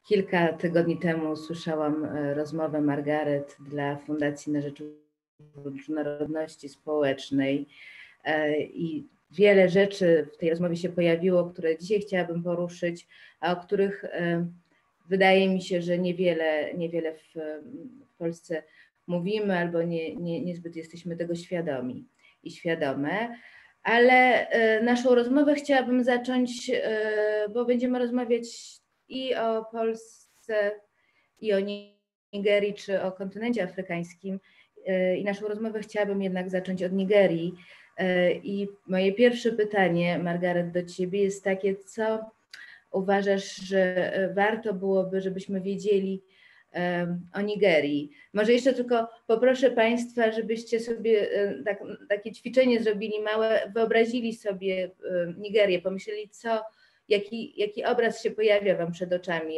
Kilka tygodni temu słyszałam rozmowę Margaret dla Fundacji na Rzecz Różnorodności Społecznej i wiele rzeczy w tej rozmowie się pojawiło, które dzisiaj chciałabym poruszyć, a o których wydaje mi się, że niewiele w Polsce mówimy albo niezbyt jesteśmy tego świadomi i świadome. Ale naszą rozmowę chciałabym zacząć, bo będziemy rozmawiać i o Polsce, i o Nigerii, czy o kontynencie afrykańskim. I naszą rozmowę chciałabym jednak zacząć od Nigerii. I moje pierwsze pytanie, Margaret, do Ciebie jest takie, co uważasz, że warto byłoby, żebyśmy wiedzieli o Nigerii? Może jeszcze tylko poproszę Państwa, żebyście sobie takie ćwiczenie zrobili małe, wyobrazili sobie Nigerię, pomyśleli, jaki obraz się pojawia Wam przed oczami,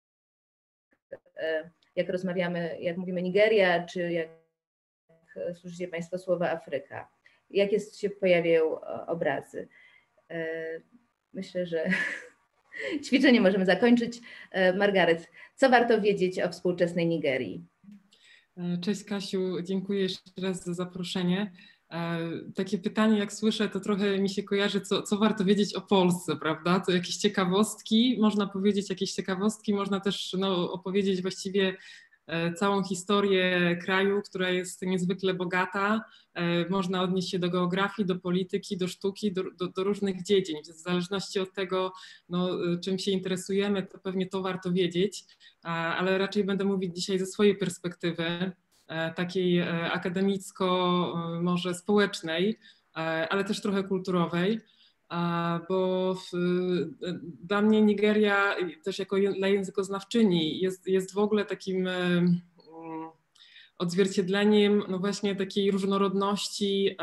jak rozmawiamy, jak mówimy Nigeria, czy jak słyszycie Państwo słowa Afryka. Jakie się pojawiają obrazy? Myślę, że ćwiczenie możemy zakończyć. Margaret, co warto wiedzieć o współczesnej Nigerii? Cześć Kasiu, dziękuję jeszcze raz za zaproszenie. Takie pytanie, jak słyszę, to trochę mi się kojarzy, co warto wiedzieć o Polsce, prawda? To jakieś ciekawostki, można powiedzieć jakieś ciekawostki, można też opowiedzieć właściwie całą historię kraju, która jest niezwykle bogata. Można odnieść się do geografii, do polityki, do sztuki, do różnych dziedzin. W zależności od tego, czym się interesujemy, to pewnie to warto wiedzieć, ale raczej będę mówić dzisiaj ze swojej perspektywy, takiej akademicko, może społecznej, ale też trochę kulturowej. Bo dla mnie Nigeria też jako dla językoznawczyni jest w ogóle takim odzwierciedleniem właśnie takiej różnorodności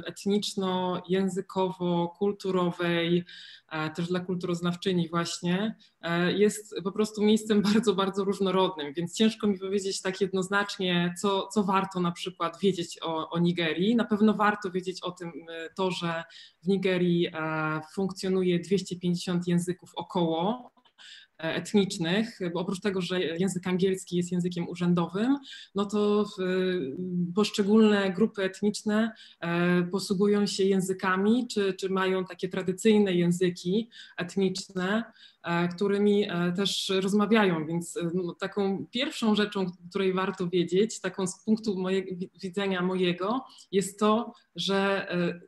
etniczno-językowo-kulturowej, też dla kulturoznawczyni właśnie, jest po prostu miejscem bardzo, bardzo różnorodnym, więc ciężko mi powiedzieć tak jednoznacznie, co warto na przykład wiedzieć o Nigerii. Na pewno warto wiedzieć o tym to, że w Nigerii funkcjonuje 250 języków około etnicznych, bo oprócz tego, że język angielski jest językiem urzędowym, no to poszczególne grupy etniczne posługują się językami, czy mają takie tradycyjne języki etniczne, którymi też rozmawiają, więc taką pierwszą rzeczą, której warto wiedzieć, taką z punktu widzenia mojego, jest to, że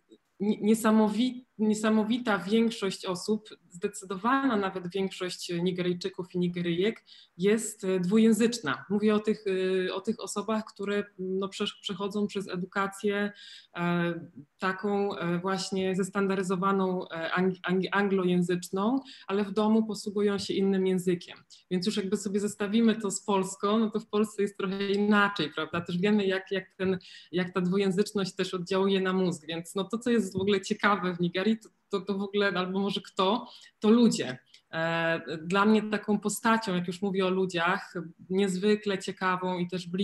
niesamowita większość osób, zdecydowana nawet większość Nigeryjczyków i Nigeryjek jest dwujęzyczna. Mówię o tych osobach, które przechodzą przez edukację taką właśnie zestandaryzowaną anglojęzyczną, ale w domu posługują się innym językiem. Więc już jakby sobie zestawimy to z Polską, no to w Polsce jest trochę inaczej, prawda? Też wiemy, jak ta dwujęzyczność też oddziałuje na mózg, więc to, co jest w ogóle ciekawe w Nigerii, to w ogóle, albo może kto, to ludzie. Dla mnie taką postacią, jak już mówię o ludziach, niezwykle ciekawą i też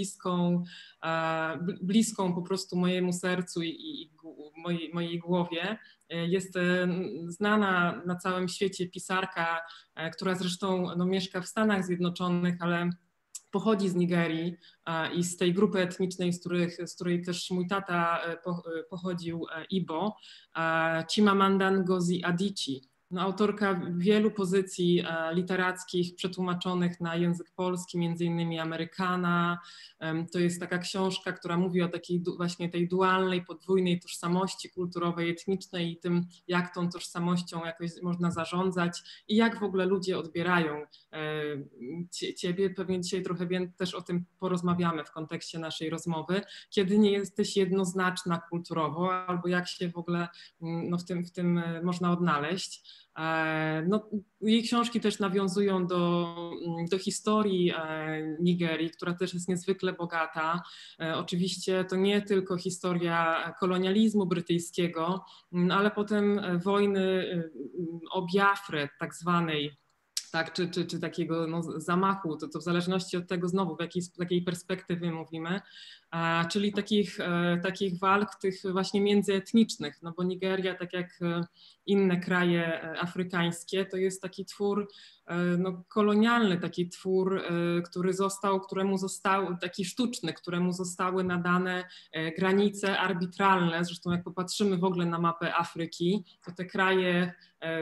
bliską po prostu mojemu sercu i mojej głowie, jest znana na całym świecie pisarka, która zresztą mieszka w Stanach Zjednoczonych, ale pochodzi z Nigerii i z tej grupy etnicznej, z której też mój tata pochodził, Ibo, Chimamanda Ngozi Adichie. Autorka wielu pozycji literackich przetłumaczonych na język polski, między innymi Amerykana. To jest taka książka, która mówi o takiej właśnie tej dualnej, podwójnej tożsamości kulturowej, etnicznej i tym, jak tą tożsamością jakoś można zarządzać i jak w ogóle ludzie odbierają ciebie. Pewnie dzisiaj trochę też o tym porozmawiamy w kontekście naszej rozmowy, kiedy nie jesteś jednoznaczna kulturowo, albo jak się w ogóle w tym można odnaleźć. Jej książki też nawiązują do historii Nigerii, która też jest niezwykle bogata. Oczywiście to nie tylko historia kolonializmu brytyjskiego, ale potem wojny o Biafrę tak zwanej, tak, czy takiego zamachu, to w zależności od tego znowu, z jakiej perspektywy mówimy, czyli takich walk tych właśnie międzyetnicznych, no bo Nigeria, tak jak inne kraje afrykańskie, to jest taki twór no, kolonialny, taki twór, któremu został, taki sztuczny, któremu zostały nadane granice arbitralne. Zresztą jak popatrzymy w ogóle na mapę Afryki, to te kraje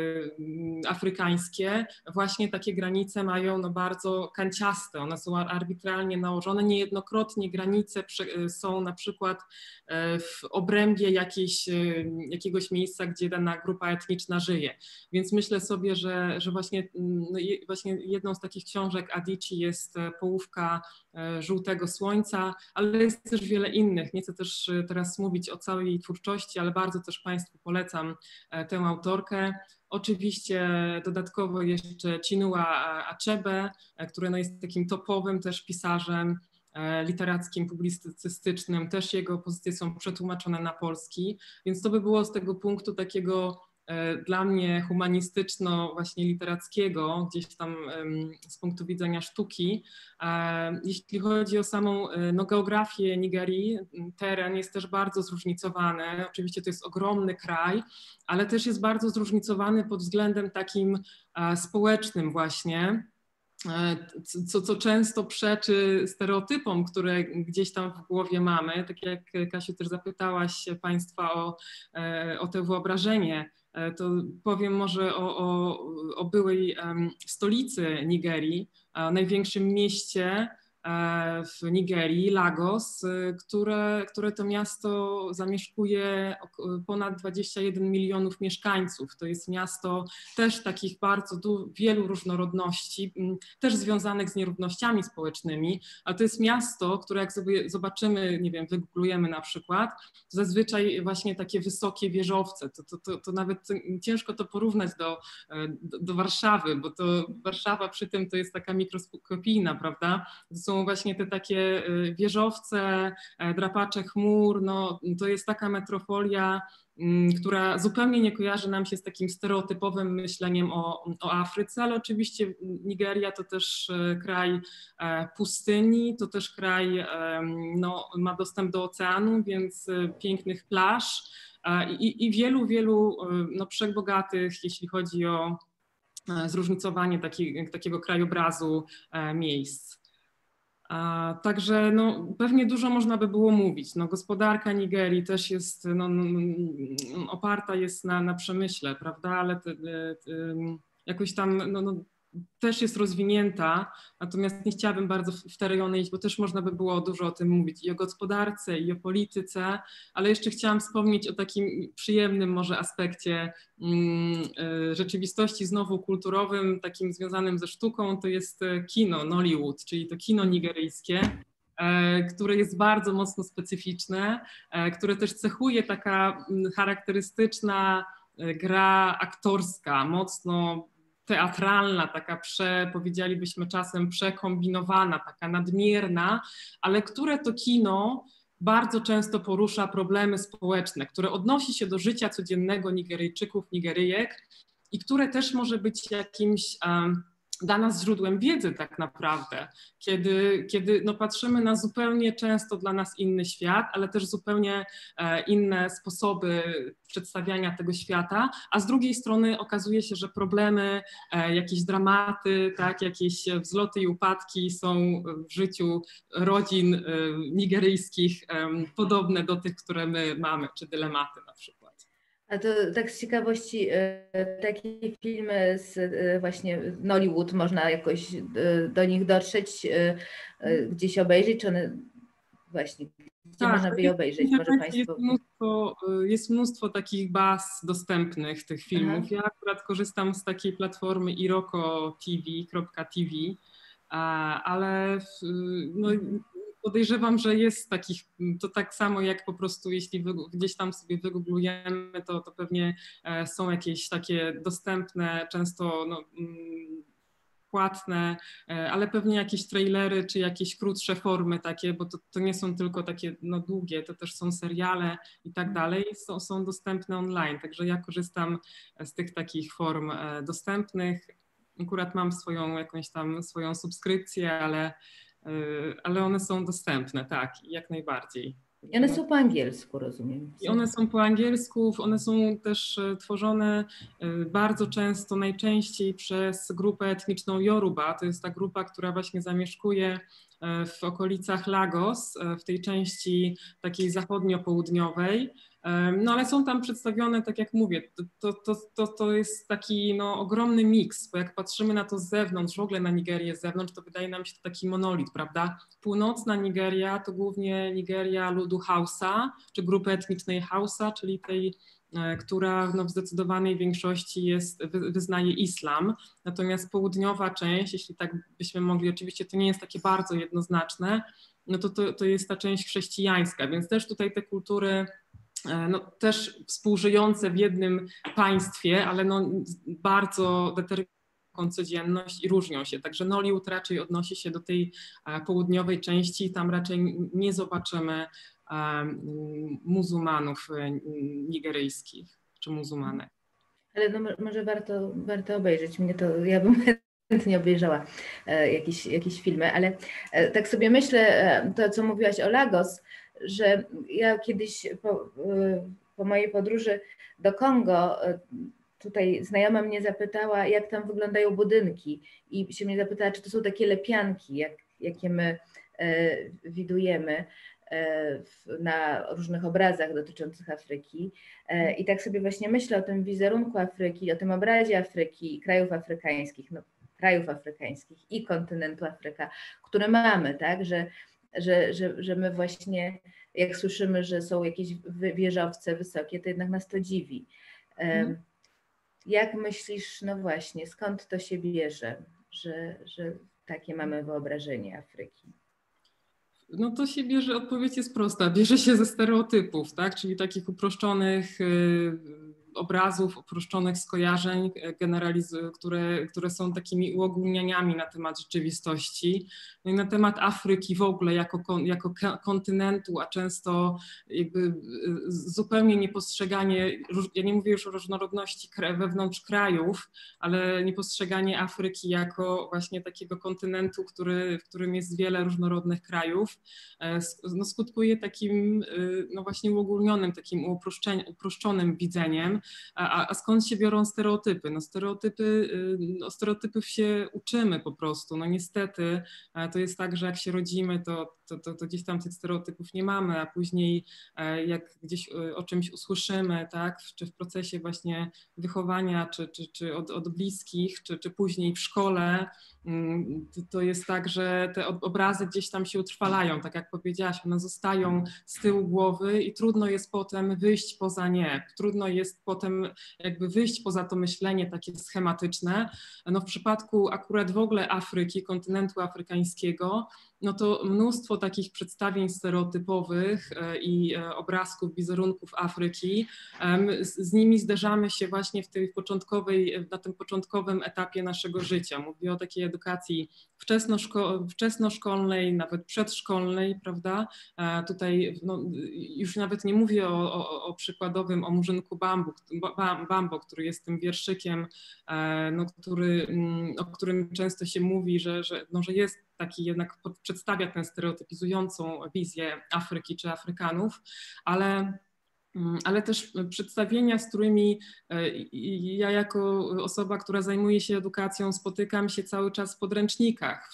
afrykańskie właśnie takie granice mają no, bardzo kanciaste, one są arbitralnie nałożone. Niejednokrotnie granice są na przykład w obrębie jakiegoś miejsca, gdzie dana grupa etniczna żyje. Więc myślę sobie, że właśnie jedną z takich książek Adichie jest Połówka żółtego słońca, ale jest też wiele innych. Nie chcę też teraz mówić o całej jej twórczości, ale bardzo też Państwu polecam tę autorkę. Oczywiście dodatkowo jeszcze Chinua Achebe, który no jest takim topowym też pisarzem literackim, publicystycznym. Też jego pozycje są przetłumaczone na polski, więc to by było z tego punktu takiego dla mnie humanistyczno właśnie literackiego, gdzieś tam z punktu widzenia sztuki. Jeśli chodzi o samą no, geografię Nigerii, teren jest też bardzo zróżnicowany. Oczywiście to jest ogromny kraj, ale też jest bardzo zróżnicowany pod względem takim społecznym właśnie. Co często przeczy stereotypom, które gdzieś tam w głowie mamy. Tak jak Kasiu też zapytałaś Państwa o to wyobrażenie, to powiem może o byłej stolicy Nigerii, największym mieście w Nigerii, Lagos, które to miasto zamieszkuje ponad 21 milionów mieszkańców. To jest miasto też takich bardzo wielu różnorodności, też związanych z nierównościami społecznymi, ale to jest miasto, które jak sobie zobaczymy, nie wiem, wygooglujemy na przykład, zazwyczaj właśnie takie wysokie wieżowce, to nawet ciężko to porównać do Warszawy, bo to Warszawa przy tym to jest taka mikroskopijna, prawda? To są właśnie te takie wieżowce, drapacze chmur, no, to jest taka metropolia, która zupełnie nie kojarzy nam się z takim stereotypowym myśleniem o Afryce, ale oczywiście Nigeria to też kraj pustyni, to też kraj no, ma dostęp do oceanu, więc pięknych plaż i wielu no, przebogatych, jeśli chodzi o zróżnicowanie takiego krajobrazu miejsc. Także no, pewnie dużo można by było mówić. No, gospodarka Nigerii też jest, oparta jest na przemyśle, prawda, ale jakoś tam też jest rozwinięta, natomiast nie chciałabym bardzo w te rejony iść, bo też można by było dużo o tym mówić i o gospodarce, i o polityce, ale jeszcze chciałam wspomnieć o takim przyjemnym może aspekcie rzeczywistości znowu kulturowym, takim związanym ze sztuką, to jest kino Nollywood, czyli to kino nigeryjskie, które jest bardzo mocno specyficzne, które też cechuje taka charakterystyczna gra aktorska, mocno teatralna, taka powiedzielibyśmy czasem przekombinowana, taka nadmierna, ale które to kino bardzo często porusza problemy społeczne, które odnosi się do życia codziennego Nigeryjczyków, Nigeryjek i które też może być jakimś dla nas źródłem wiedzy tak naprawdę, kiedy no, patrzymy na zupełnie często dla nas inny świat, ale też zupełnie inne sposoby przedstawiania tego świata, a z drugiej strony okazuje się, że problemy, jakieś dramaty, tak, jakieś wzloty i upadki są w życiu rodzin nigeryjskich podobne do tych, które my mamy, czy dylematy na przykład. A to tak z ciekawości, takie filmy z właśnie Nollywood, można jakoś do nich dotrzeć, gdzieś obejrzeć, czy one właśnie, gdzie tak, można by je obejrzeć? Może Państwo... Jest mnóstwo takich baz dostępnych tych filmów. Aha. Ja akurat korzystam z takiej platformy irokotv.tv, ale no, podejrzewam, że jest takich, to tak samo jak po prostu jeśli gdzieś tam sobie wygooglujemy, to pewnie są jakieś takie dostępne, często no, płatne, ale pewnie jakieś trailery czy jakieś krótsze formy takie, bo to nie są tylko takie no, długie, to też są seriale i tak dalej, są dostępne online, także ja korzystam z tych takich form dostępnych. Akurat mam jakąś tam swoją subskrypcję, ale ale one są dostępne, tak, jak najbardziej. I one są po angielsku, rozumiem. I one są po angielsku, one są też tworzone bardzo często, najczęściej przez grupę etniczną Yoruba. To jest ta grupa, która właśnie zamieszkuje w okolicach Lagos, w tej części takiej zachodnio-południowej. No ale są tam przedstawione, tak jak mówię, to jest taki no, ogromny miks, bo jak patrzymy na to z zewnątrz, w ogóle na Nigerię z zewnątrz, to wydaje nam się to taki monolit, prawda? Północna Nigeria to głównie Nigeria ludu Hausa, czy grupy etnicznej Hausa, czyli tej, która no, w zdecydowanej większości wyznaje islam. Natomiast południowa część, jeśli tak byśmy mogli, oczywiście to nie jest takie bardzo jednoznaczne, no to jest ta część chrześcijańska, więc też tutaj te kultury no, też współżyjące w jednym państwie, ale no, bardzo determinują codzienność i różnią się. Także Nollywood raczej odnosi się do tej południowej części, tam raczej nie zobaczymy muzułmanów nigeryjskich czy muzułmanek. Ale no, może warto obejrzeć. Ja bym chętnie obejrzała jakieś filmy, ale tak sobie myślę, to co mówiłaś o Lagos, że ja kiedyś po mojej podróży do Kongo, tutaj znajoma mnie zapytała, jak tam wyglądają budynki i się mnie zapytała, czy to są takie lepianki, jakie my widujemy na różnych obrazach dotyczących Afryki. I tak sobie właśnie myślę o tym wizerunku Afryki, o tym obrazie Afryki i krajów afrykańskich i kontynentu Afryka, który mamy, tak, że my właśnie, jak słyszymy, że są jakieś wieżowce wysokie, to jednak nas to dziwi. Jak myślisz, no właśnie, skąd to się bierze, że takie mamy wyobrażenie Afryki? No to się bierze, odpowiedź jest prosta, bierze się ze stereotypów, tak, czyli takich uproszczonych obrazów, uproszczonych skojarzeń, które są takimi uogólnieniami na temat rzeczywistości. No i na temat Afryki w ogóle jako kontynentu, a często jakby zupełnie niepostrzeganie, ja nie mówię już o różnorodności wewnątrz krajów, ale niepostrzeganie Afryki jako właśnie takiego kontynentu, w którym jest wiele różnorodnych krajów, no skutkuje takim no właśnie uogólnionym, takim uproszczonym widzeniem. A skąd się biorą stereotypy? No stereotypów się uczymy po prostu. No niestety to jest tak, że jak się rodzimy, to gdzieś tam tych stereotypów nie mamy, a później jak gdzieś o czymś usłyszymy, tak, czy w procesie właśnie wychowania, czy od bliskich, czy później w szkole, to jest tak, że te obrazy gdzieś tam się utrwalają, tak jak powiedziałaś, one zostają z tyłu głowy i trudno jest potem wyjść poza nie. Trudno jest potem jakby wyjść poza to myślenie takie schematyczne. No w przypadku akurat w ogóle Afryki, kontynentu afrykańskiego, no to mnóstwo takich przedstawień stereotypowych i obrazków, wizerunków Afryki. Z nimi zderzamy się właśnie na tym początkowym etapie naszego życia. Mówię o takiej edukacji wczesnoszkolnej, nawet przedszkolnej, prawda? Tutaj no, już nawet nie mówię o przykładowym, o Murzynku Bambo, który jest tym wierszykiem, no, o którym często się mówi, że jest taki jednak przedstawia tę stereotypizującą wizję Afryki czy Afrykanów, ale też przedstawienia, z którymi ja jako osoba, która zajmuje się edukacją, spotykam się cały czas w podręcznikach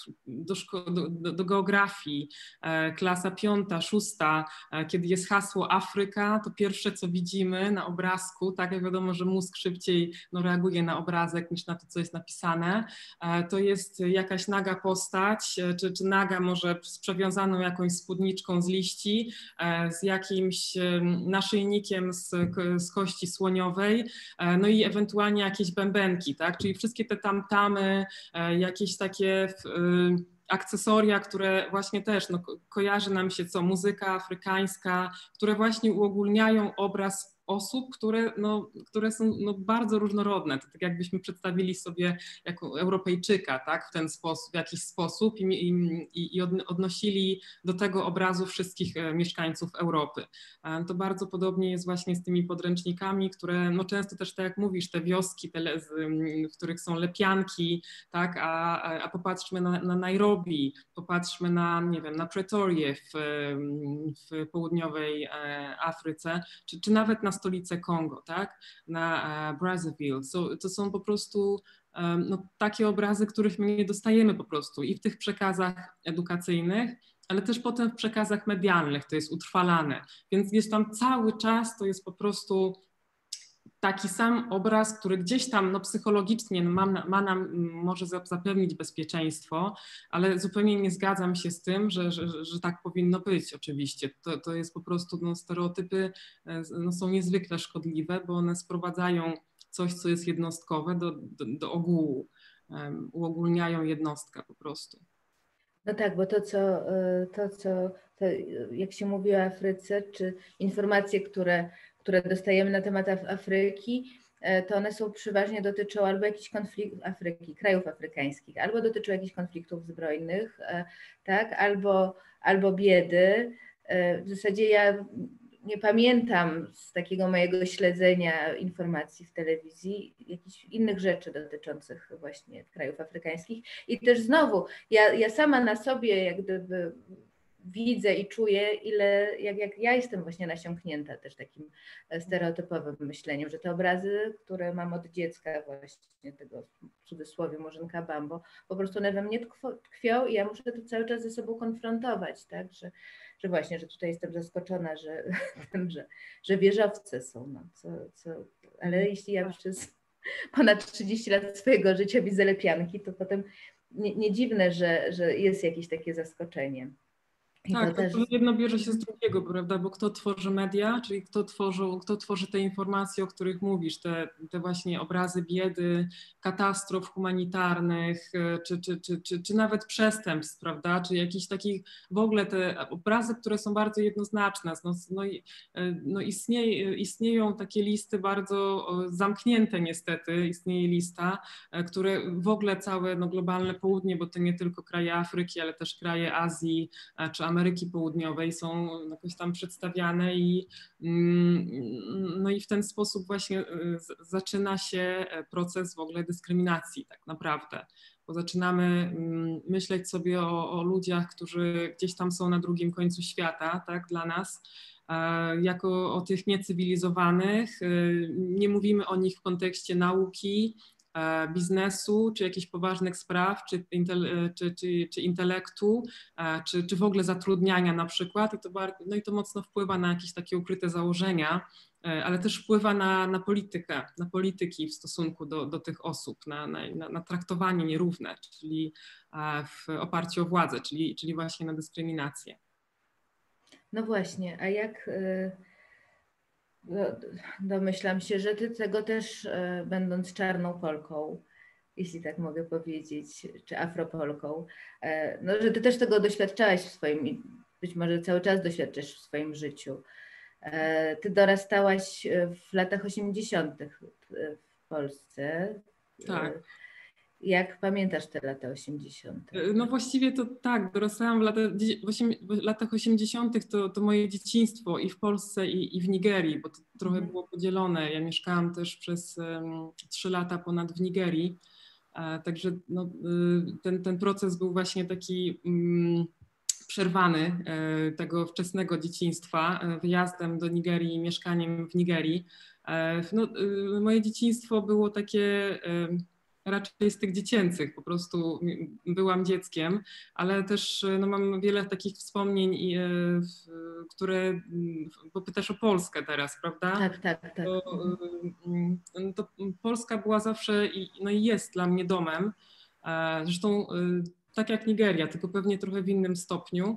do geografii, klasa 5., 6, kiedy jest hasło Afryka, to pierwsze co widzimy na obrazku, tak jak wiadomo, że mózg szybciej reaguje na obrazek niż na to, co jest napisane, to jest jakaś naga postać, czy naga może z przewiązaną jakąś spódniczką z liści, z jakimś naszyjnikiem z kości słoniowej, no i ewentualnie jakieś bębenki, tak? Czyli wszystkie te tamtamy, jakieś takie akcesoria, które właśnie też kojarzy nam się muzyka afrykańska, które właśnie uogólniają obraz osób, które są bardzo różnorodne. To tak jakbyśmy przedstawili sobie jako Europejczyka, tak, w ten sposób, w jakiś sposób i odnosili do tego obrazu wszystkich mieszkańców Europy. To bardzo podobnie jest właśnie z tymi podręcznikami, które często też, tak jak mówisz, te wioski, w których są lepianki, tak, a popatrzmy na Nairobi, popatrzmy na, nie wiem, na Pretorię w południowej Afryce, czy nawet na stolicę Kongo, tak, na Brazzaville. To są po prostu takie obrazy, których my nie dostajemy po prostu i w tych przekazach edukacyjnych, ale też potem w przekazach medialnych to jest utrwalane. Więc jest tam cały czas, to jest po prostu taki sam obraz, który gdzieś tam psychologicznie ma nam może zapewnić bezpieczeństwo, ale zupełnie nie zgadzam się z tym, że tak powinno być oczywiście. To jest po prostu, stereotypy są niezwykle szkodliwe, bo one sprowadzają coś, co jest jednostkowe do ogółu, uogólniają jednostkę po prostu. No tak, bo jak się mówi o Afryce, czy informacje, które dostajemy na temat Afryki, to one są przeważnie dotyczą albo jakichś konfliktów Afryki, krajów afrykańskich, albo dotyczą jakichś konfliktów zbrojnych, tak, albo biedy. W zasadzie ja nie pamiętam z takiego mojego śledzenia informacji w telewizji jakichś innych rzeczy dotyczących właśnie krajów afrykańskich. I też znowu, ja sama na sobie jak gdyby widzę i czuję, jak ja jestem właśnie nasiąknięta też takim stereotypowym myśleniem, że te obrazy, które mam od dziecka właśnie tego w cudzysłowie Murzynka Bambo, po prostu one we mnie tkwią i ja muszę to cały czas ze sobą konfrontować, tak, że właśnie, że tutaj jestem zaskoczona, że wieżowce są, ale jeśli ja przez ponad 30 lat swojego życia widzę lepianki, to potem nie dziwne, że jest jakieś takie zaskoczenie. I tak, to też... jedno bierze się z drugiego, prawda, bo kto tworzy media, czyli kto tworzy te informacje, o których mówisz, te właśnie obrazy biedy, katastrof humanitarnych, czy nawet przestępstw, prawda, czy jakichś takich, w ogóle te obrazy, które są bardzo jednoznaczne. Istnieją takie listy bardzo zamknięte niestety, istnieje lista, które w ogóle całe globalne południe, bo to nie tylko kraje Afryki, ale też kraje Azji, czy Ameryki Południowej są jakoś tam przedstawiane i w ten sposób właśnie zaczyna się proces w ogóle dyskryminacji tak naprawdę, bo zaczynamy myśleć sobie o ludziach, którzy gdzieś tam są na drugim końcu świata, tak, dla nas, jako o tych niecywilizowanych. Nie mówimy o nich w kontekście nauki, biznesu, czy jakichś poważnych spraw, czy intelektu, czy w ogóle zatrudniania na przykład. I to mocno wpływa na jakieś takie ukryte założenia, ale też wpływa na politykę, na polityki w stosunku do tych osób, na traktowanie nierówne, czyli w oparciu o władzę, czyli właśnie na dyskryminację. No właśnie, a jak... Domyślam się, że ty tego też, będąc czarną Polką, jeśli tak mogę powiedzieć, czy Afropolką, że ty też tego doświadczałaś w swoim, być może cały czas doświadczasz w swoim życiu. Ty dorastałaś w latach 80. w Polsce. Tak. Jak pamiętasz te lata 80.? No właściwie to tak, dorastałam w latach 80. To moje dzieciństwo i w Polsce, i w Nigerii, bo to trochę było podzielone. Ja mieszkałam też przez 3 lata ponad w Nigerii, także ten proces był właśnie taki przerwany tego wczesnego dzieciństwa wyjazdem do Nigerii i mieszkaniem w Nigerii. Moje dzieciństwo było takie raczej z tych dziecięcych, po prostu byłam dzieckiem, ale też mam wiele takich wspomnień, które, bo pytasz o Polskę teraz, prawda? Tak. To Polska była zawsze i jest dla mnie domem, zresztą tak jak Nigeria, tylko pewnie trochę w innym stopniu.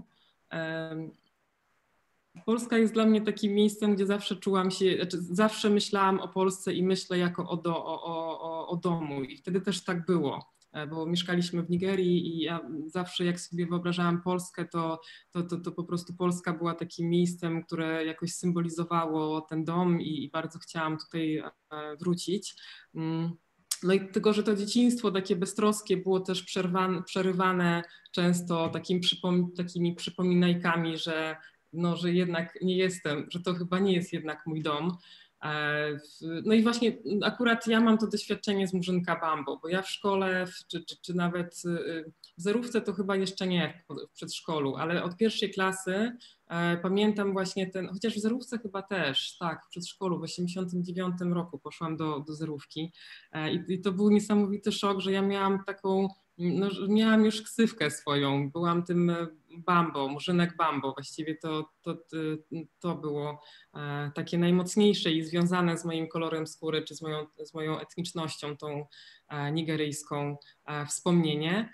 Polska jest dla mnie takim miejscem, gdzie zawsze czułam się, zawsze myślałam o Polsce i myślę jako o domu i wtedy też tak było. bo mieszkaliśmy w Nigerii i ja zawsze jak sobie wyobrażałam Polskę, to po prostu Polska była takim miejscem, które jakoś symbolizowało ten dom i bardzo chciałam tutaj wrócić. No i tylko, że to dzieciństwo takie beztroskie było też przerywane często takimi przypominajkami, że, no, że jednak nie jestem, że to chyba nie jest jednak mój dom. No i właśnie akurat ja mam to doświadczenie z Murzynka Bambo, bo ja w szkole, czy nawet w zerówce to chyba jeszcze nie w przedszkolu, ale od pierwszej klasy pamiętam właśnie chociaż w zerówce chyba też, tak, w przedszkolu w 1989 roku poszłam do zerówki i to był niesamowity szok, że ja miałam taką, no, miałam już ksywkę swoją, byłam tym Bambo, Murzynek Bambo, właściwie to było takie najmocniejsze i związane z moim kolorem skóry, czy z moją etnicznością, tą nigeryjską wspomnienie.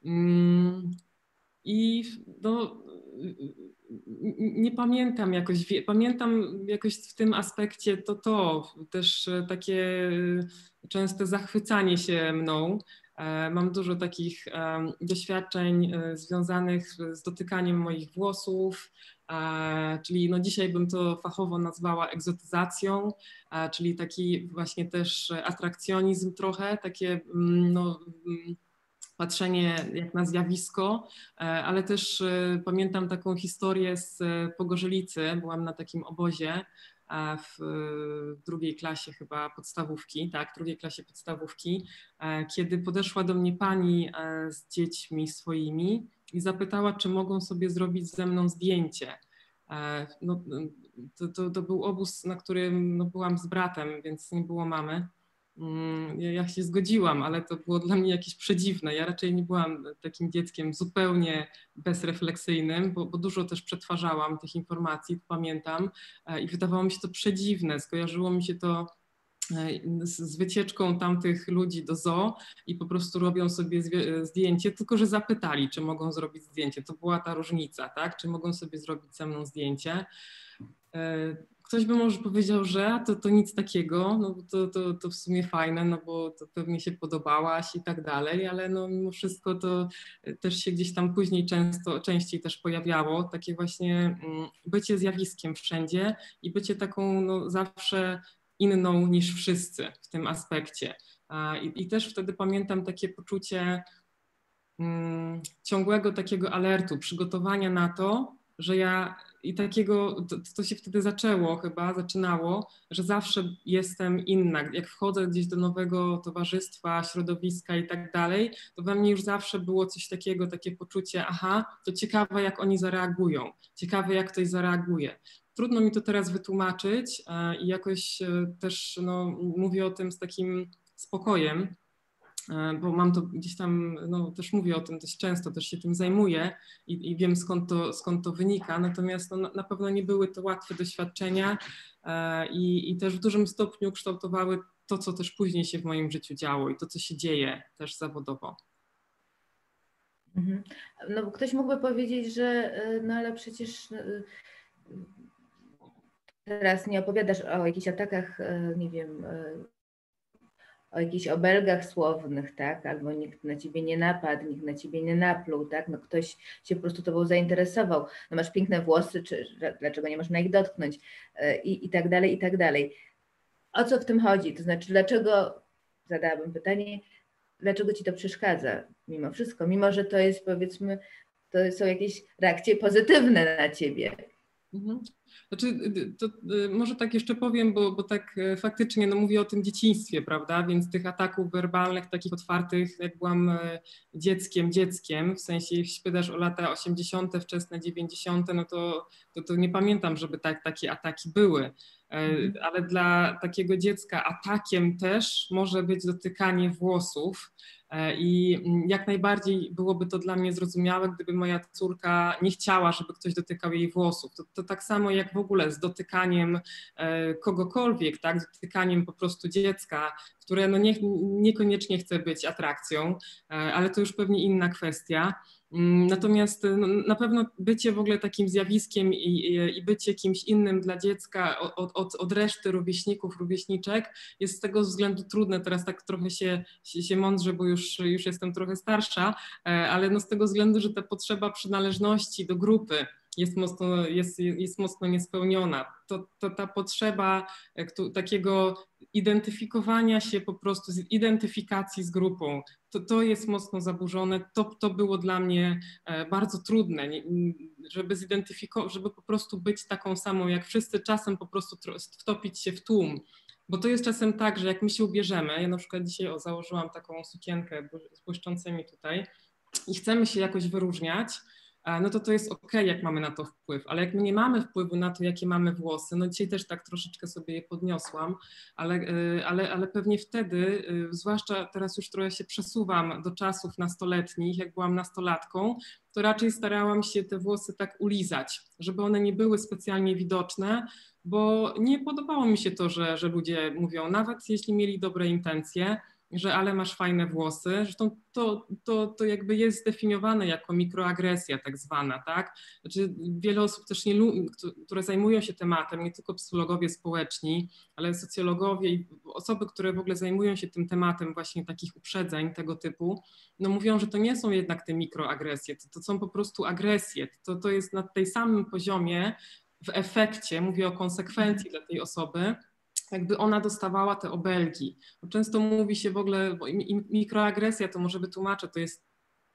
I no, nie pamiętam jakoś, pamiętam jakoś w tym aspekcie to też takie częste zachwycanie się mną. Mam dużo takich doświadczeń związanych z dotykaniem moich włosów, czyli no dzisiaj bym to fachowo nazwała egzotyzacją, czyli taki właśnie też atrakcjonizm trochę, takie no, patrzenie jak na zjawisko, ale też pamiętam taką historię z Pogorzelicy, byłam na takim obozie w drugiej klasie chyba podstawówki, tak, w drugiej klasie podstawówki, kiedy podeszła do mnie pani z dziećmi swoimi i zapytała, czy mogą sobie zrobić ze mną zdjęcie. No, to był obóz, na którym no, byłam z bratem, więc nie było mamy. Ja się zgodziłam, ale to było dla mnie jakieś przedziwne. Ja raczej nie byłam takim dzieckiem zupełnie bezrefleksyjnym, bo dużo też przetwarzałam tych informacji, pamiętam, i wydawało mi się to przedziwne. Skojarzyło mi się to z wycieczką tamtych ludzi do zoo i po prostu robią sobie zdjęcie, tylko że zapytali, czy mogą zrobić zdjęcie. To była ta różnica, tak? Czy mogą sobie zrobić ze mną zdjęcie. Ktoś by może powiedział, że to nic takiego, no to w sumie fajne, no bo to pewnie się podobałaś i tak dalej, ale no mimo wszystko to też się gdzieś tam później częściej też pojawiało, takie właśnie bycie zjawiskiem wszędzie i bycie taką no zawsze inną niż wszyscy w tym aspekcie. I też wtedy pamiętam takie poczucie ciągłego takiego alertu, przygotowania na to, że ja i takiego, to się wtedy zaczynało, że zawsze jestem inna. Jak wchodzę gdzieś do nowego towarzystwa, środowiska i tak dalej, to we mnie już zawsze było coś takiego, takie poczucie, aha, to ciekawe jak oni zareagują, ciekawe jak ktoś zareaguje. Trudno mi to teraz wytłumaczyć i jakoś też no, mówię o tym z takim spokojem, bo mam to gdzieś tam, no też mówię o tym dość często, też się tym zajmuję i wiem skąd to wynika, natomiast no, na pewno nie były to łatwe doświadczenia i też w dużym stopniu kształtowały to, co też później się w moim życiu działo i to, co się dzieje też zawodowo. No bo ktoś mógłby powiedzieć, że no ale przecież teraz nie opowiadasz o jakichś atakach, nie wiem, o jakichś obelgach słownych, tak? Albo nikt na ciebie nie napadł, nikt na ciebie nie napluł, tak? No ktoś się po prostu tobą zainteresował. No masz piękne włosy, czy dlaczego nie można ich dotknąć? I tak dalej, i tak dalej. O co w tym chodzi? To znaczy, dlaczego, zadałabym pytanie, dlaczego ci to przeszkadza mimo wszystko? Mimo, że to jest, powiedzmy, to są jakieś reakcje pozytywne na ciebie. Znaczy, to może tak jeszcze powiem, bo tak faktycznie no mówię o tym dzieciństwie, prawda, więc tych ataków werbalnych, takich otwartych, jak byłam dzieckiem, w sensie jeśli pytasz o lata 80., wczesne 90., no to nie pamiętam, żeby takie ataki były, ale dla takiego dziecka atakiem też może być dotykanie włosów. I jak najbardziej byłoby to dla mnie zrozumiałe, gdyby moja córka nie chciała, żeby ktoś dotykał jej włosów. To tak samo jak w ogóle z dotykaniem kogokolwiek, tak? Z dotykaniem po prostu dziecka, które no niekoniecznie chce być atrakcją, ale to już pewnie inna kwestia. Natomiast no, na pewno bycie w ogóle takim zjawiskiem i bycie kimś innym dla dziecka od reszty rówieśników, rówieśniczek jest z tego względu trudne. Teraz tak trochę się mądrzę, bo już jestem trochę starsza, ale no z tego względu, że ta potrzeba przynależności do grupy jest mocno niespełniona. Ta potrzeba takiego identyfikowania się po prostu, identyfikacji z grupą, to jest mocno zaburzone. To było dla mnie bardzo trudne, żeby po prostu być taką samą jak wszyscy, czasem po prostu wtopić się w tłum. Bo to jest czasem tak, że jak my się ubierzemy, ja na przykład dzisiaj założyłam taką sukienkę z błyszczącymi tutaj i chcemy się jakoś wyróżniać, no to jest okej, jak mamy na to wpływ, ale jak my nie mamy wpływu na to, jakie mamy włosy, no dzisiaj też tak troszeczkę sobie je podniosłam, ale pewnie wtedy, zwłaszcza teraz już trochę się przesuwam do czasów nastoletnich, jak byłam nastolatką, to raczej starałam się te włosy tak ulizać, żeby one nie były specjalnie widoczne, bo nie podobało mi się to, że ludzie mówią, nawet jeśli mieli dobre intencje, że ale masz fajne włosy. Zresztą to jakby jest zdefiniowane jako mikroagresja tak zwana, tak? Znaczy wiele osób też które zajmują się tematem, nie tylko psychologowie społeczni, ale socjologowie i osoby, które w ogóle zajmują się tym tematem właśnie takich uprzedzeń tego typu, no mówią, że to nie są jednak te mikroagresje, to są po prostu agresje. To jest na tej samym poziomie w efekcie, mówię o konsekwencji dla tej osoby, jakby ona dostawała te obelgi. Bo często mówi się w ogóle, bo mikroagresja, to może wytłumaczę, to jest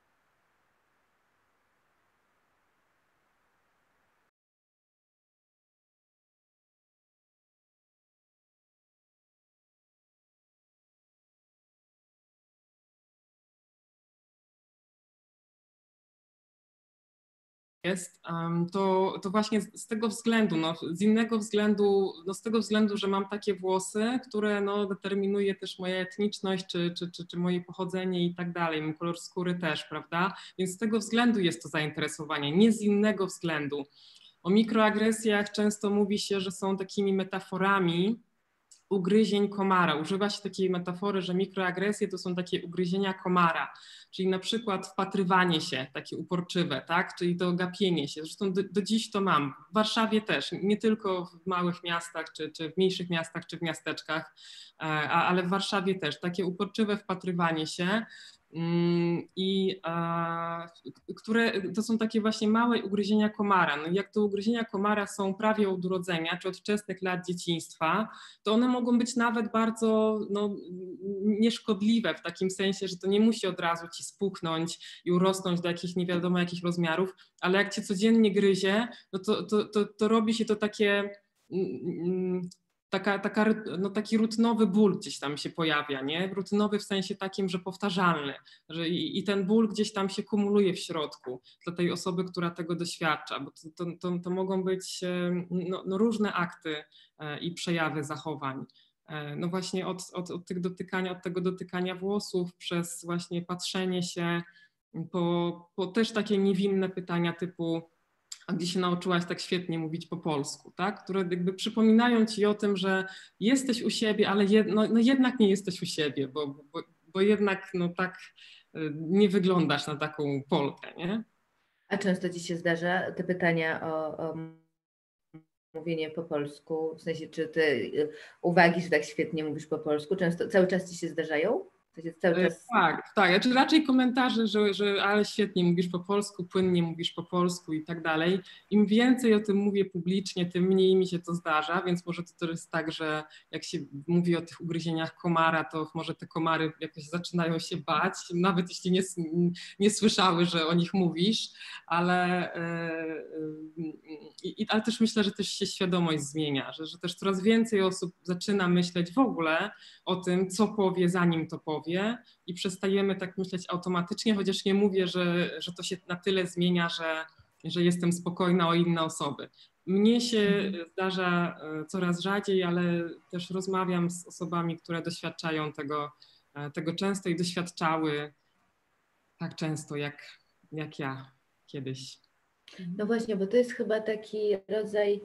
jest, to właśnie z tego względu, no, z innego względu, no, z tego względu, że mam takie włosy, które no, determinuje też moja etniczność, czy moje pochodzenie i tak dalej, mój kolor skóry też, prawda? Więc z tego względu jest to zainteresowanie, nie z innego względu. O mikroagresjach często mówi się, że są takimi metaforami ugryzień komara. Używa się takiej metafory, że mikroagresje to są takie ugryzienia komara, czyli na przykład wpatrywanie się, takie uporczywe, tak? Czyli to gapienie się. Zresztą do dziś to mam. W Warszawie też, nie tylko w małych miastach, czy w mniejszych miastach, czy w miasteczkach, ale w Warszawie też. Takie uporczywe wpatrywanie się, i które to są takie właśnie małe ugryzienia komara. No jak te ugryzienia komara są prawie od urodzenia, czy od wczesnych lat dzieciństwa, to one mogą być nawet bardzo no, nieszkodliwe w takim sensie, że to nie musi od razu ci spuchnąć i urosnąć do jakichś nie wiadomo jakich rozmiarów, ale jak cię codziennie gryzie, no to robi się to takie no taki rutynowy ból gdzieś tam się pojawia, nie? Rutynowy w sensie takim, że powtarzalny, że i ten ból gdzieś tam się kumuluje w środku dla tej osoby, która tego doświadcza, bo to mogą być no różne akty i przejawy zachowań. No właśnie od tego dotykania włosów, przez właśnie patrzenie się, po też takie niewinne pytania typu a gdzie się nauczyłaś tak świetnie mówić po polsku, tak? Które jakby przypominają ci o tym, że jesteś u siebie, ale no jednak nie jesteś u siebie, bo jednak no tak nie wyglądasz na taką Polkę, nie? A często ci się zdarza te pytania o mówienie po polsku, w sensie czy te uwagi, że tak świetnie mówisz po polsku, często, cały czas ci się zdarzają? W sensie cały czas... Tak. Znaczy raczej komentarze, że ale świetnie mówisz po polsku, płynnie mówisz po polsku i tak dalej. Im więcej o tym mówię publicznie, tym mniej mi się to zdarza, więc może to jest tak, że jak się mówi o tych ugryzieniach komara, to może te komary jakoś zaczynają się bać, nawet jeśli nie słyszały, że o nich mówisz, ale ale też myślę, że też się świadomość zmienia, że też coraz więcej osób zaczyna myśleć w ogóle o tym, co powie, zanim to powie i przestajemy tak myśleć automatycznie, chociaż nie mówię, że to się na tyle zmienia, że jestem spokojna o inne osoby. Mnie się zdarza coraz rzadziej, ale też rozmawiam z osobami, które doświadczają tego często i doświadczały tak często jak ja kiedyś. No właśnie, bo to jest chyba taki rodzaj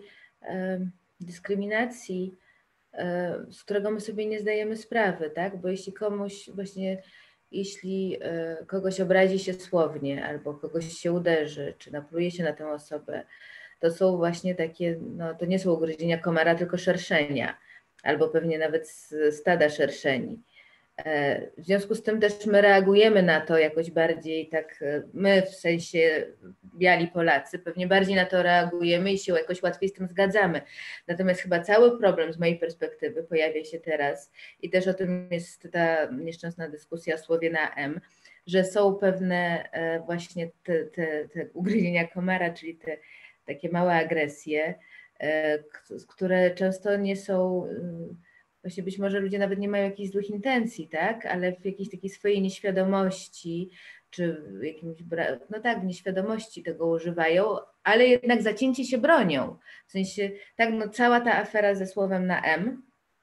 dyskryminacji, z którego my sobie nie zdajemy sprawy, tak? Bo jeśli komuś właśnie jeśli kogoś obrazi się słownie, albo kogoś się uderzy, czy napluje się na tę osobę, to są właśnie takie, no to nie są ugryzienia komara, tylko szerszenia, albo pewnie nawet stada szerszeni. W związku z tym też my reagujemy na to jakoś bardziej tak, my w sensie biali Polacy pewnie bardziej na to reagujemy i się jakoś łatwiej z tym zgadzamy. Natomiast chyba cały problem z mojej perspektywy pojawia się teraz i też o tym jest ta nieszczęsna dyskusja o słowie na M, że są pewne właśnie te ugryzienia komara, czyli te takie małe agresje, które często nie są... Właśnie być może ludzie nawet nie mają jakichś złych intencji, tak? Ale w jakiejś takiej swojej nieświadomości, czy w jakimś, no tak, w nieświadomości tego używają, ale jednak zacięci się bronią. W sensie, tak, no cała ta afera ze słowem na M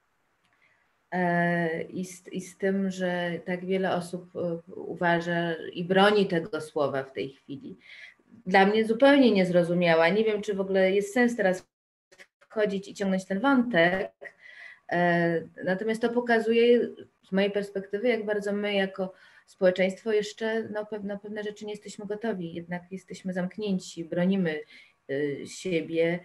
i z tym, że tak wiele osób uważa i broni tego słowa w tej chwili. Dla mnie zupełnie niezrozumiała. Nie wiem, czy w ogóle jest sens teraz wchodzić i ciągnąć ten wątek. Natomiast to pokazuje z mojej perspektywy, jak bardzo my jako społeczeństwo jeszcze na pewne rzeczy nie jesteśmy gotowi, jednak jesteśmy zamknięci, bronimy siebie.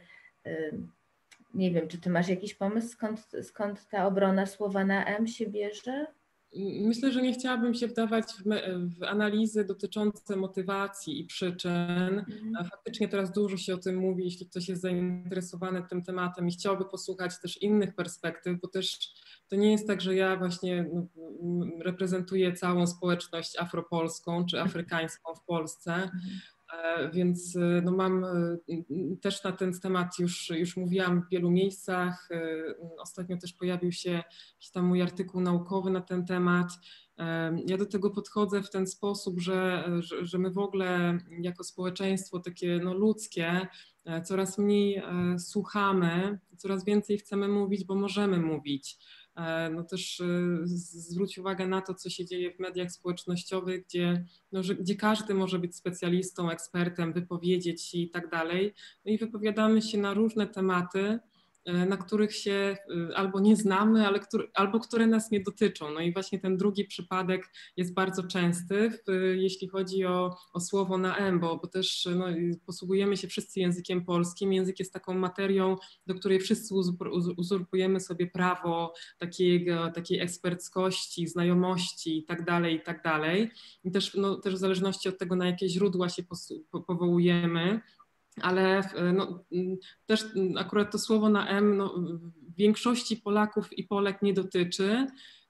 Nie wiem, czy ty masz jakiś pomysł, skąd ta obrona słowa na M się bierze? Myślę, że nie chciałabym się wdawać w analizy dotyczące motywacji i przyczyn. Faktycznie teraz dużo się o tym mówi, jeśli ktoś jest zainteresowany tym tematem i chciałby posłuchać też innych perspektyw, bo też to nie jest tak, że ja właśnie reprezentuję całą społeczność afropolską czy afrykańską w Polsce. Więc no mam też na ten temat już mówiłam w wielu miejscach. Ostatnio też pojawił się jakiś tam mój artykuł naukowy na ten temat. Ja do tego podchodzę w ten sposób, że my w ogóle jako społeczeństwo takie no, ludzkie coraz mniej słuchamy, coraz więcej chcemy mówić, bo możemy mówić. No też zwróć uwagę na to, co się dzieje w mediach społecznościowych, gdzie każdy może być specjalistą, ekspertem, wypowiedzieć się i tak dalej. No i wypowiadamy się na różne tematy, na których się albo nie znamy, albo które nas nie dotyczą. No i właśnie ten drugi przypadek jest bardzo częsty, jeśli chodzi o słowo na M, bo też no, posługujemy się wszyscy językiem polskim. Język jest taką materią, do której wszyscy uzurpujemy sobie prawo takiej eksperckości, znajomości i tak dalej, i tak dalej. I też, no, też w zależności od tego, na jakie źródła się powołujemy, ale no, też akurat to słowo na M no, większości Polaków i Polek nie dotyczy,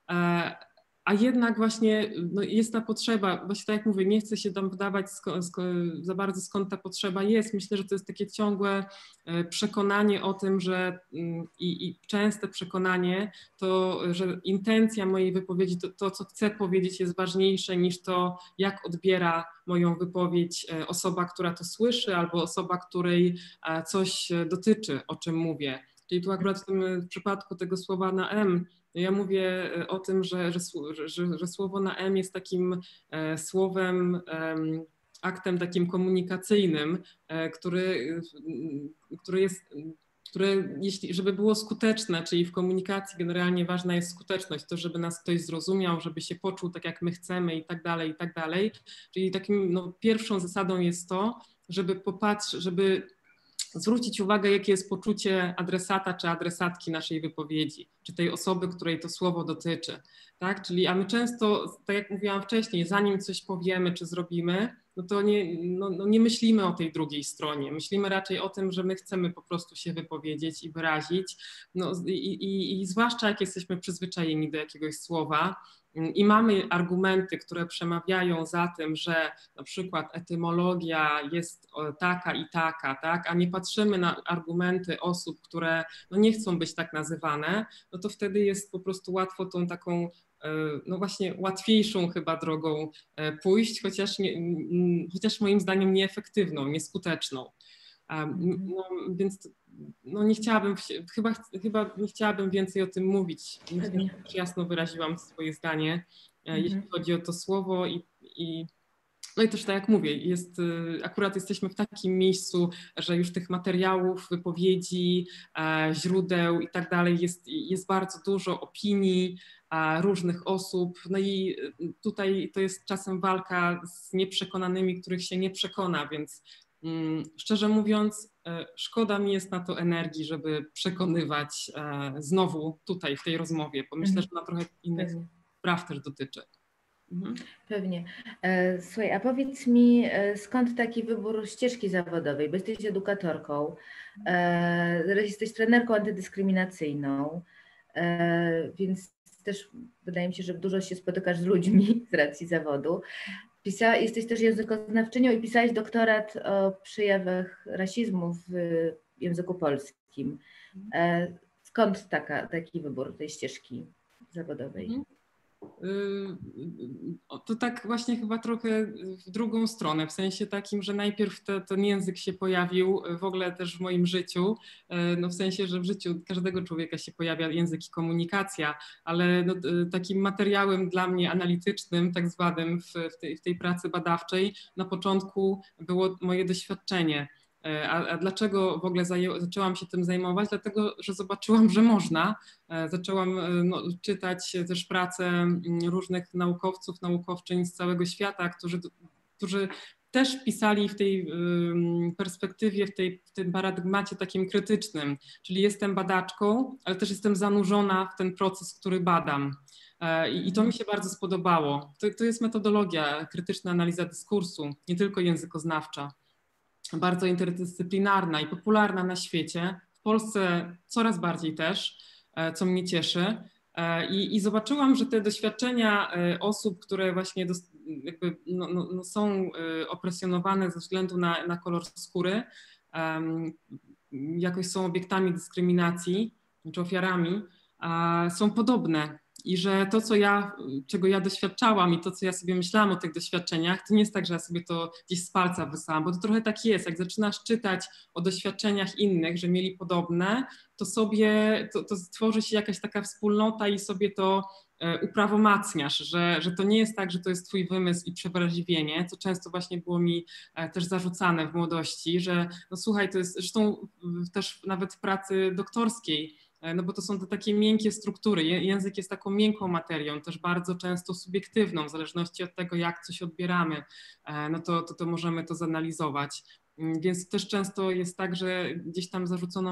a jednak właśnie no, jest ta potrzeba, właśnie tak jak mówię, nie chcę się tam wdawać za bardzo skąd ta potrzeba jest. Myślę, że to jest takie ciągłe przekonanie o tym, że i częste przekonanie to, że intencja mojej wypowiedzi, to co chcę powiedzieć jest ważniejsze niż to, jak odbiera moją wypowiedź osoba, która to słyszy albo osoba, której coś dotyczy, o czym mówię. Czyli tu akurat w tym przypadku tego słowa na M, ja mówię o tym, że słowo na M jest takim słowem, aktem takim komunikacyjnym, żeby było skuteczne, czyli w komunikacji generalnie ważna jest skuteczność, to żeby nas ktoś zrozumiał, żeby się poczuł tak jak my chcemy i tak dalej, i tak dalej. Czyli takim no, pierwszą zasadą jest to, żeby zwrócić uwagę, jakie jest poczucie adresata czy adresatki naszej wypowiedzi, czy tej osoby, której to słowo dotyczy. Tak? Czyli, a my często, tak jak mówiłam wcześniej, zanim coś powiemy czy zrobimy, no to nie myślimy o tej drugiej stronie. Myślimy raczej o tym, że my chcemy po prostu się wypowiedzieć i wyrazić. No, i zwłaszcza jak jesteśmy przyzwyczajeni do jakiegoś słowa, i mamy argumenty, które przemawiają za tym, że na przykład etymologia jest taka i taka, tak? A nie patrzymy na argumenty osób, które no nie chcą być tak nazywane, no to wtedy jest po prostu łatwo tą taką no właśnie łatwiejszą chyba drogą pójść, chociaż moim zdaniem nieefektywną, nieskuteczną. No, więc no nie chciałabym, chyba nie chciałabym więcej o tym mówić. Myślę, że już jasno wyraziłam swoje zdanie, jeśli chodzi o to słowo no i też tak jak mówię, akurat jesteśmy w takim miejscu, że już tych materiałów, wypowiedzi, źródeł i tak dalej jest bardzo dużo, opinii, różnych osób. No i tutaj to jest czasem walka z nieprzekonanymi, których się nie przekona, więc szczerze mówiąc, szkoda mi jest na to energii, żeby przekonywać znowu tutaj w tej rozmowie, bo myślę, że na trochę innych Pewnie. spraw też dotyczy. Pewnie. Słuchaj, a powiedz mi, skąd taki wybór ścieżki zawodowej? Bo jesteś edukatorką, jesteś trenerką antydyskryminacyjną, więc też wydaje mi się, że dużo się spotykasz z ludźmi z racji zawodu. Jesteś też językoznawczynią i pisałaś doktorat o przejawach rasizmu w języku polskim. Skąd taki wybór tej ścieżki zawodowej? To tak właśnie chyba trochę w drugą stronę, w sensie takim, że najpierw ten język się pojawił w ogóle też w moim życiu, no w sensie, że w życiu każdego człowieka się pojawia język i komunikacja, ale no, takim materiałem dla mnie analitycznym, tak zwanym w tej pracy badawczej na początku było moje doświadczenie. A dlaczego w ogóle zaczęłam się tym zajmować? Dlatego, że zobaczyłam, że można. Zaczęłam czytać też pracę różnych naukowców, naukowczyń z całego świata, którzy też pisali w tej perspektywie, w tym paradygmacie takim krytycznym. Czyli jestem badaczką, ale też jestem zanurzona w ten proces, który badam. I to mi się bardzo spodobało. To jest metodologia, krytyczna analiza dyskursu, nie tylko językoznawcza. Bardzo interdyscyplinarna i popularna na świecie, w Polsce coraz bardziej też, co mnie cieszy. I zobaczyłam, że te doświadczenia osób, które właśnie jakby są opresjonowane ze względu na kolor skóry, jakoś są obiektami dyskryminacji czy ofiarami, są podobne. I że to, czego ja doświadczałam i to, co ja sobie myślałam o tych doświadczeniach, to nie jest tak, że ja sobie to gdzieś z palca wysłałam, bo to trochę tak jest. Jak zaczynasz czytać o doświadczeniach innych, że mieli podobne, to tworzy się jakaś taka wspólnota i sobie to uprawomacniasz, że to nie jest tak, że to jest twój wymysł i przewrażliwienie, co często właśnie było mi też zarzucane w młodości, że no słuchaj, to jest zresztą też nawet w pracy doktorskiej, no bo to są te takie miękkie struktury. Język jest taką miękką materią, też bardzo często subiektywną, w zależności od tego, jak coś odbieramy, no to możemy to zanalizować. Więc też często jest tak, że gdzieś tam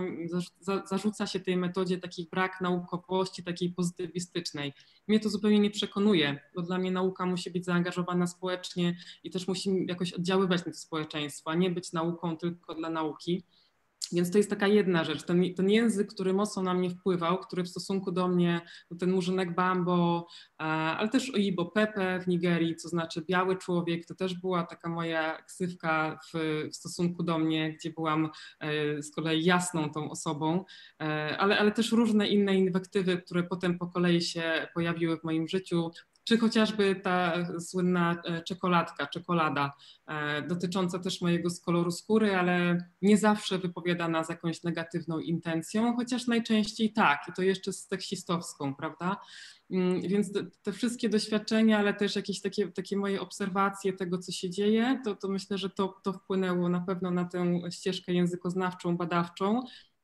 zarzuca się tej metodzie taki brak naukowości, takiej pozytywistycznej. Mnie to zupełnie nie przekonuje, bo dla mnie nauka musi być zaangażowana społecznie i też musi jakoś oddziaływać na to społeczeństwo, a nie być nauką tylko dla nauki. Więc to jest taka jedna rzecz, ten język, który mocno na mnie wpływał, który w stosunku do mnie, ten murzynek Bambo, ale też Oyibo Pepe w Nigerii, co znaczy biały człowiek, to też była taka moja ksywka w stosunku do mnie, gdzie byłam z kolei jasną tą osobą, ale też różne inne inwektywy, które potem po kolei się pojawiły w moim życiu, czy chociażby ta słynna czekolada, dotycząca też mojego koloru skóry, ale nie zawsze wypowiadana z jakąś negatywną intencją, chociaż najczęściej tak, i to jeszcze z seksistowską, prawda? Więc te wszystkie doświadczenia, ale też jakieś takie moje obserwacje tego, co się dzieje, to myślę, że to wpłynęło na pewno na tę ścieżkę językoznawczą, badawczą,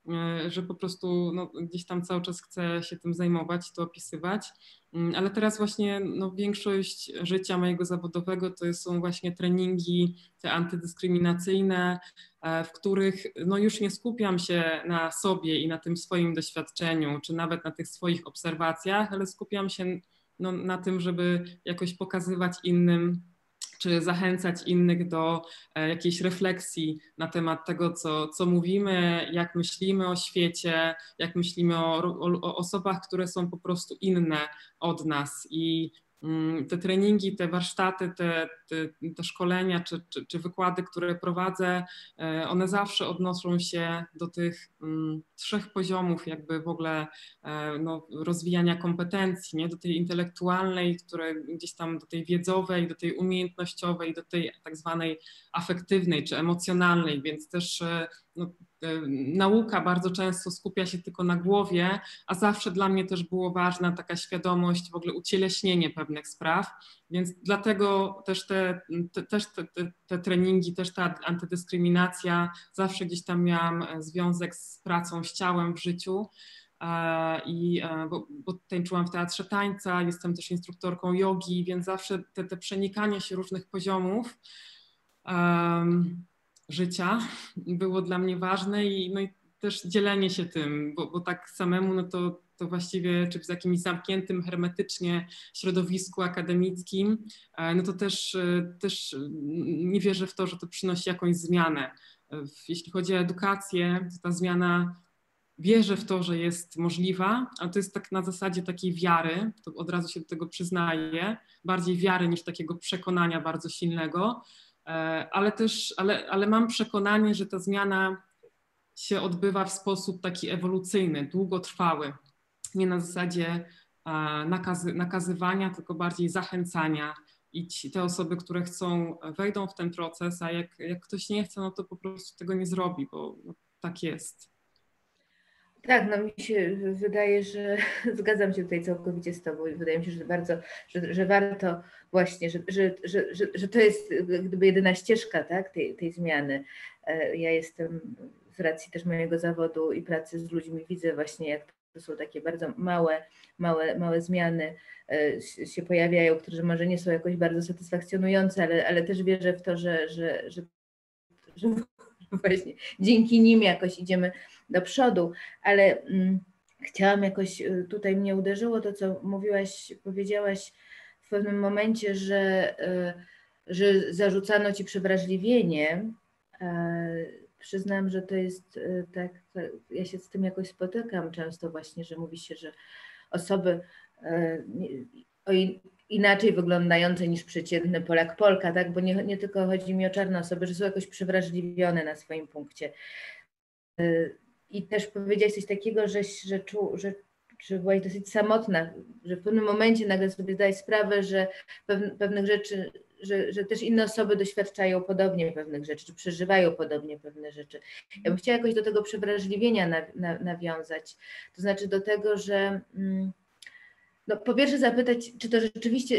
że po prostu no, gdzieś tam cały czas chcę się tym zajmować, to opisywać. Ale teraz właśnie no, większość życia mojego zawodowego to są właśnie treningi te antydyskryminacyjne, w których no, już nie skupiam się na sobie i na tym swoim doświadczeniu, czy nawet na tych swoich obserwacjach, ale skupiam się no, na tym, żeby jakoś pokazywać innym, czy zachęcać innych do jakiejś refleksji na temat tego, co mówimy, jak myślimy o świecie, jak myślimy o osobach, które są po prostu inne od nas. I te treningi, te warsztaty, te szkolenia czy wykłady, które prowadzę, one zawsze odnoszą się do tych trzech poziomów jakby w ogóle no, rozwijania kompetencji, nie? Do tej intelektualnej, które gdzieś tam do tej wiedzowej, do tej umiejętnościowej, do tej tak zwanej afektywnej czy emocjonalnej, więc też no, nauka bardzo często skupia się tylko na głowie, a zawsze dla mnie też było ważna taka świadomość, w ogóle ucieleśnienie pewnych spraw, więc dlatego też te treningi, też ta antydyskryminacja, zawsze gdzieś tam miałam związek z pracą z ciałem w życiu. bo tańczyłam w teatrze tańca, jestem też instruktorką jogi, więc zawsze te przenikanie się różnych poziomów życia było dla mnie ważne i też dzielenie się tym, bo tak samemu no to właściwie, czy w jakimś zamkniętym hermetycznie środowisku akademickim, no to też nie wierzę w to, że to przynosi jakąś zmianę. Jeśli chodzi o edukację, to ta zmiana, wierzę w to, że jest możliwa, ale to jest tak na zasadzie takiej wiary, to od razu się do tego przyznaję, bardziej wiary niż takiego przekonania bardzo silnego, ale mam przekonanie, że ta zmiana się odbywa w sposób taki ewolucyjny, długotrwały, nie na zasadzie nakazywania, tylko bardziej zachęcania. I te osoby, które chcą, wejdą w ten proces, a jak ktoś nie chce, no to po prostu tego nie zrobi, bo tak jest. Tak, no mi się wydaje, że zgadzam się tutaj całkowicie z Tobą i wydaje mi się, że bardzo, że warto właśnie, że to jest gdyby jedyna ścieżka, tak, tej zmiany. Ja jestem z racji też mojego zawodu i pracy z ludźmi, widzę właśnie, jak to są takie bardzo małe zmiany się pojawiają, które może nie są jakoś bardzo satysfakcjonujące, ale też wierzę w to, że właśnie dzięki nim jakoś idziemy do przodu, ale chciałam jakoś, tutaj mnie uderzyło to, co powiedziałaś w pewnym momencie, że zarzucano ci przewrażliwienie. Przyznam, że to jest tak, ja się z tym jakoś spotykam często właśnie, że mówi się, że osoby inaczej wyglądające niż przeciętny Polak, Polka, tak? Bo nie tylko chodzi mi o czarne osoby, że są jakoś przewrażliwione na swoim punkcie. I też powiedziałaś coś takiego, że byłaś dosyć samotna, że w pewnym momencie nagle sobie zdałeś sprawę, że pewnych rzeczy, że też inne osoby doświadczają podobnie pewnych rzeczy, czy przeżywają podobnie pewne rzeczy. Ja bym chciała jakoś do tego przewrażliwienia nawiązać. To znaczy do tego, że no, po pierwsze zapytać, czy to rzeczywiście,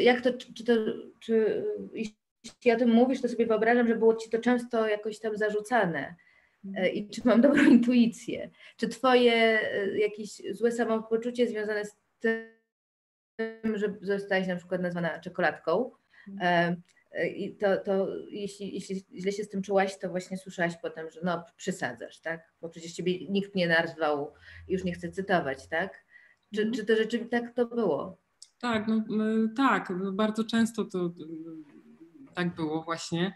jeśli o tym mówisz, to sobie wyobrażam, że było ci to często jakoś tam zarzucane i czy mam dobrą intuicję, czy twoje jakieś złe samopoczucie związane z tym, że zostałaś na przykład nazwana czekoladką i to jeśli źle się z tym czułaś, to właśnie słyszałaś potem, że no przesadzasz, tak, bo przecież ciebie nikt nie nazwał, już nie chcę cytować, tak? Czy to rzeczywiście tak to było? Tak, no, tak, bardzo często to tak było właśnie,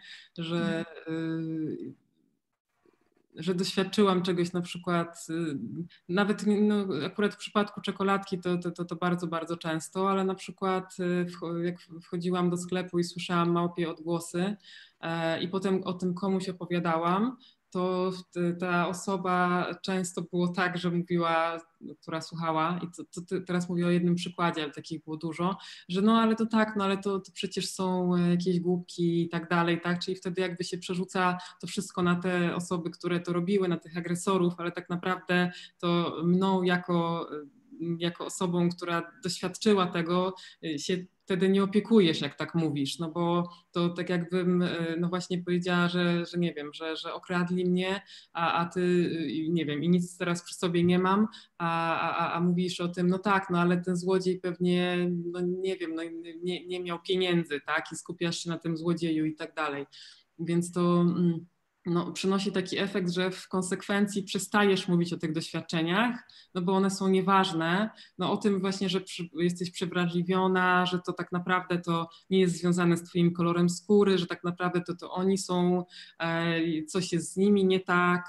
że doświadczyłam czegoś na przykład, nawet no, akurat w przypadku czekoladki to bardzo, bardzo często, ale na przykład jak wchodziłam do sklepu i słyszałam małpie odgłosy i potem o tym komuś opowiadałam, to ta osoba często było tak, że mówiła, która słuchała, i teraz mówię o jednym przykładzie, ale takich było dużo, że no ale to tak, no ale to przecież są jakieś głupki i tak dalej, tak? Czyli wtedy jakby się przerzuca to wszystko na te osoby, które to robiły, na tych agresorów, ale tak naprawdę to mną jako osobą, która doświadczyła tego, się wtedy nie opiekujesz, jak tak mówisz, no bo to tak jakbym no właśnie powiedziała, że nie wiem, że okradli mnie, a ty nie wiem i nic teraz przy sobie nie mam, a mówisz o tym, no tak, no ale ten złodziej pewnie, no nie wiem, no nie miał pieniędzy, tak, i skupiasz się na tym złodzieju i tak dalej, więc to no, przynosi taki efekt, że w konsekwencji przestajesz mówić o tych doświadczeniach, no bo one są nieważne, no o tym właśnie, że jesteś przewrażliwiona, że to tak naprawdę to nie jest związane z twoim kolorem skóry, że tak naprawdę to oni są, coś jest z nimi nie tak,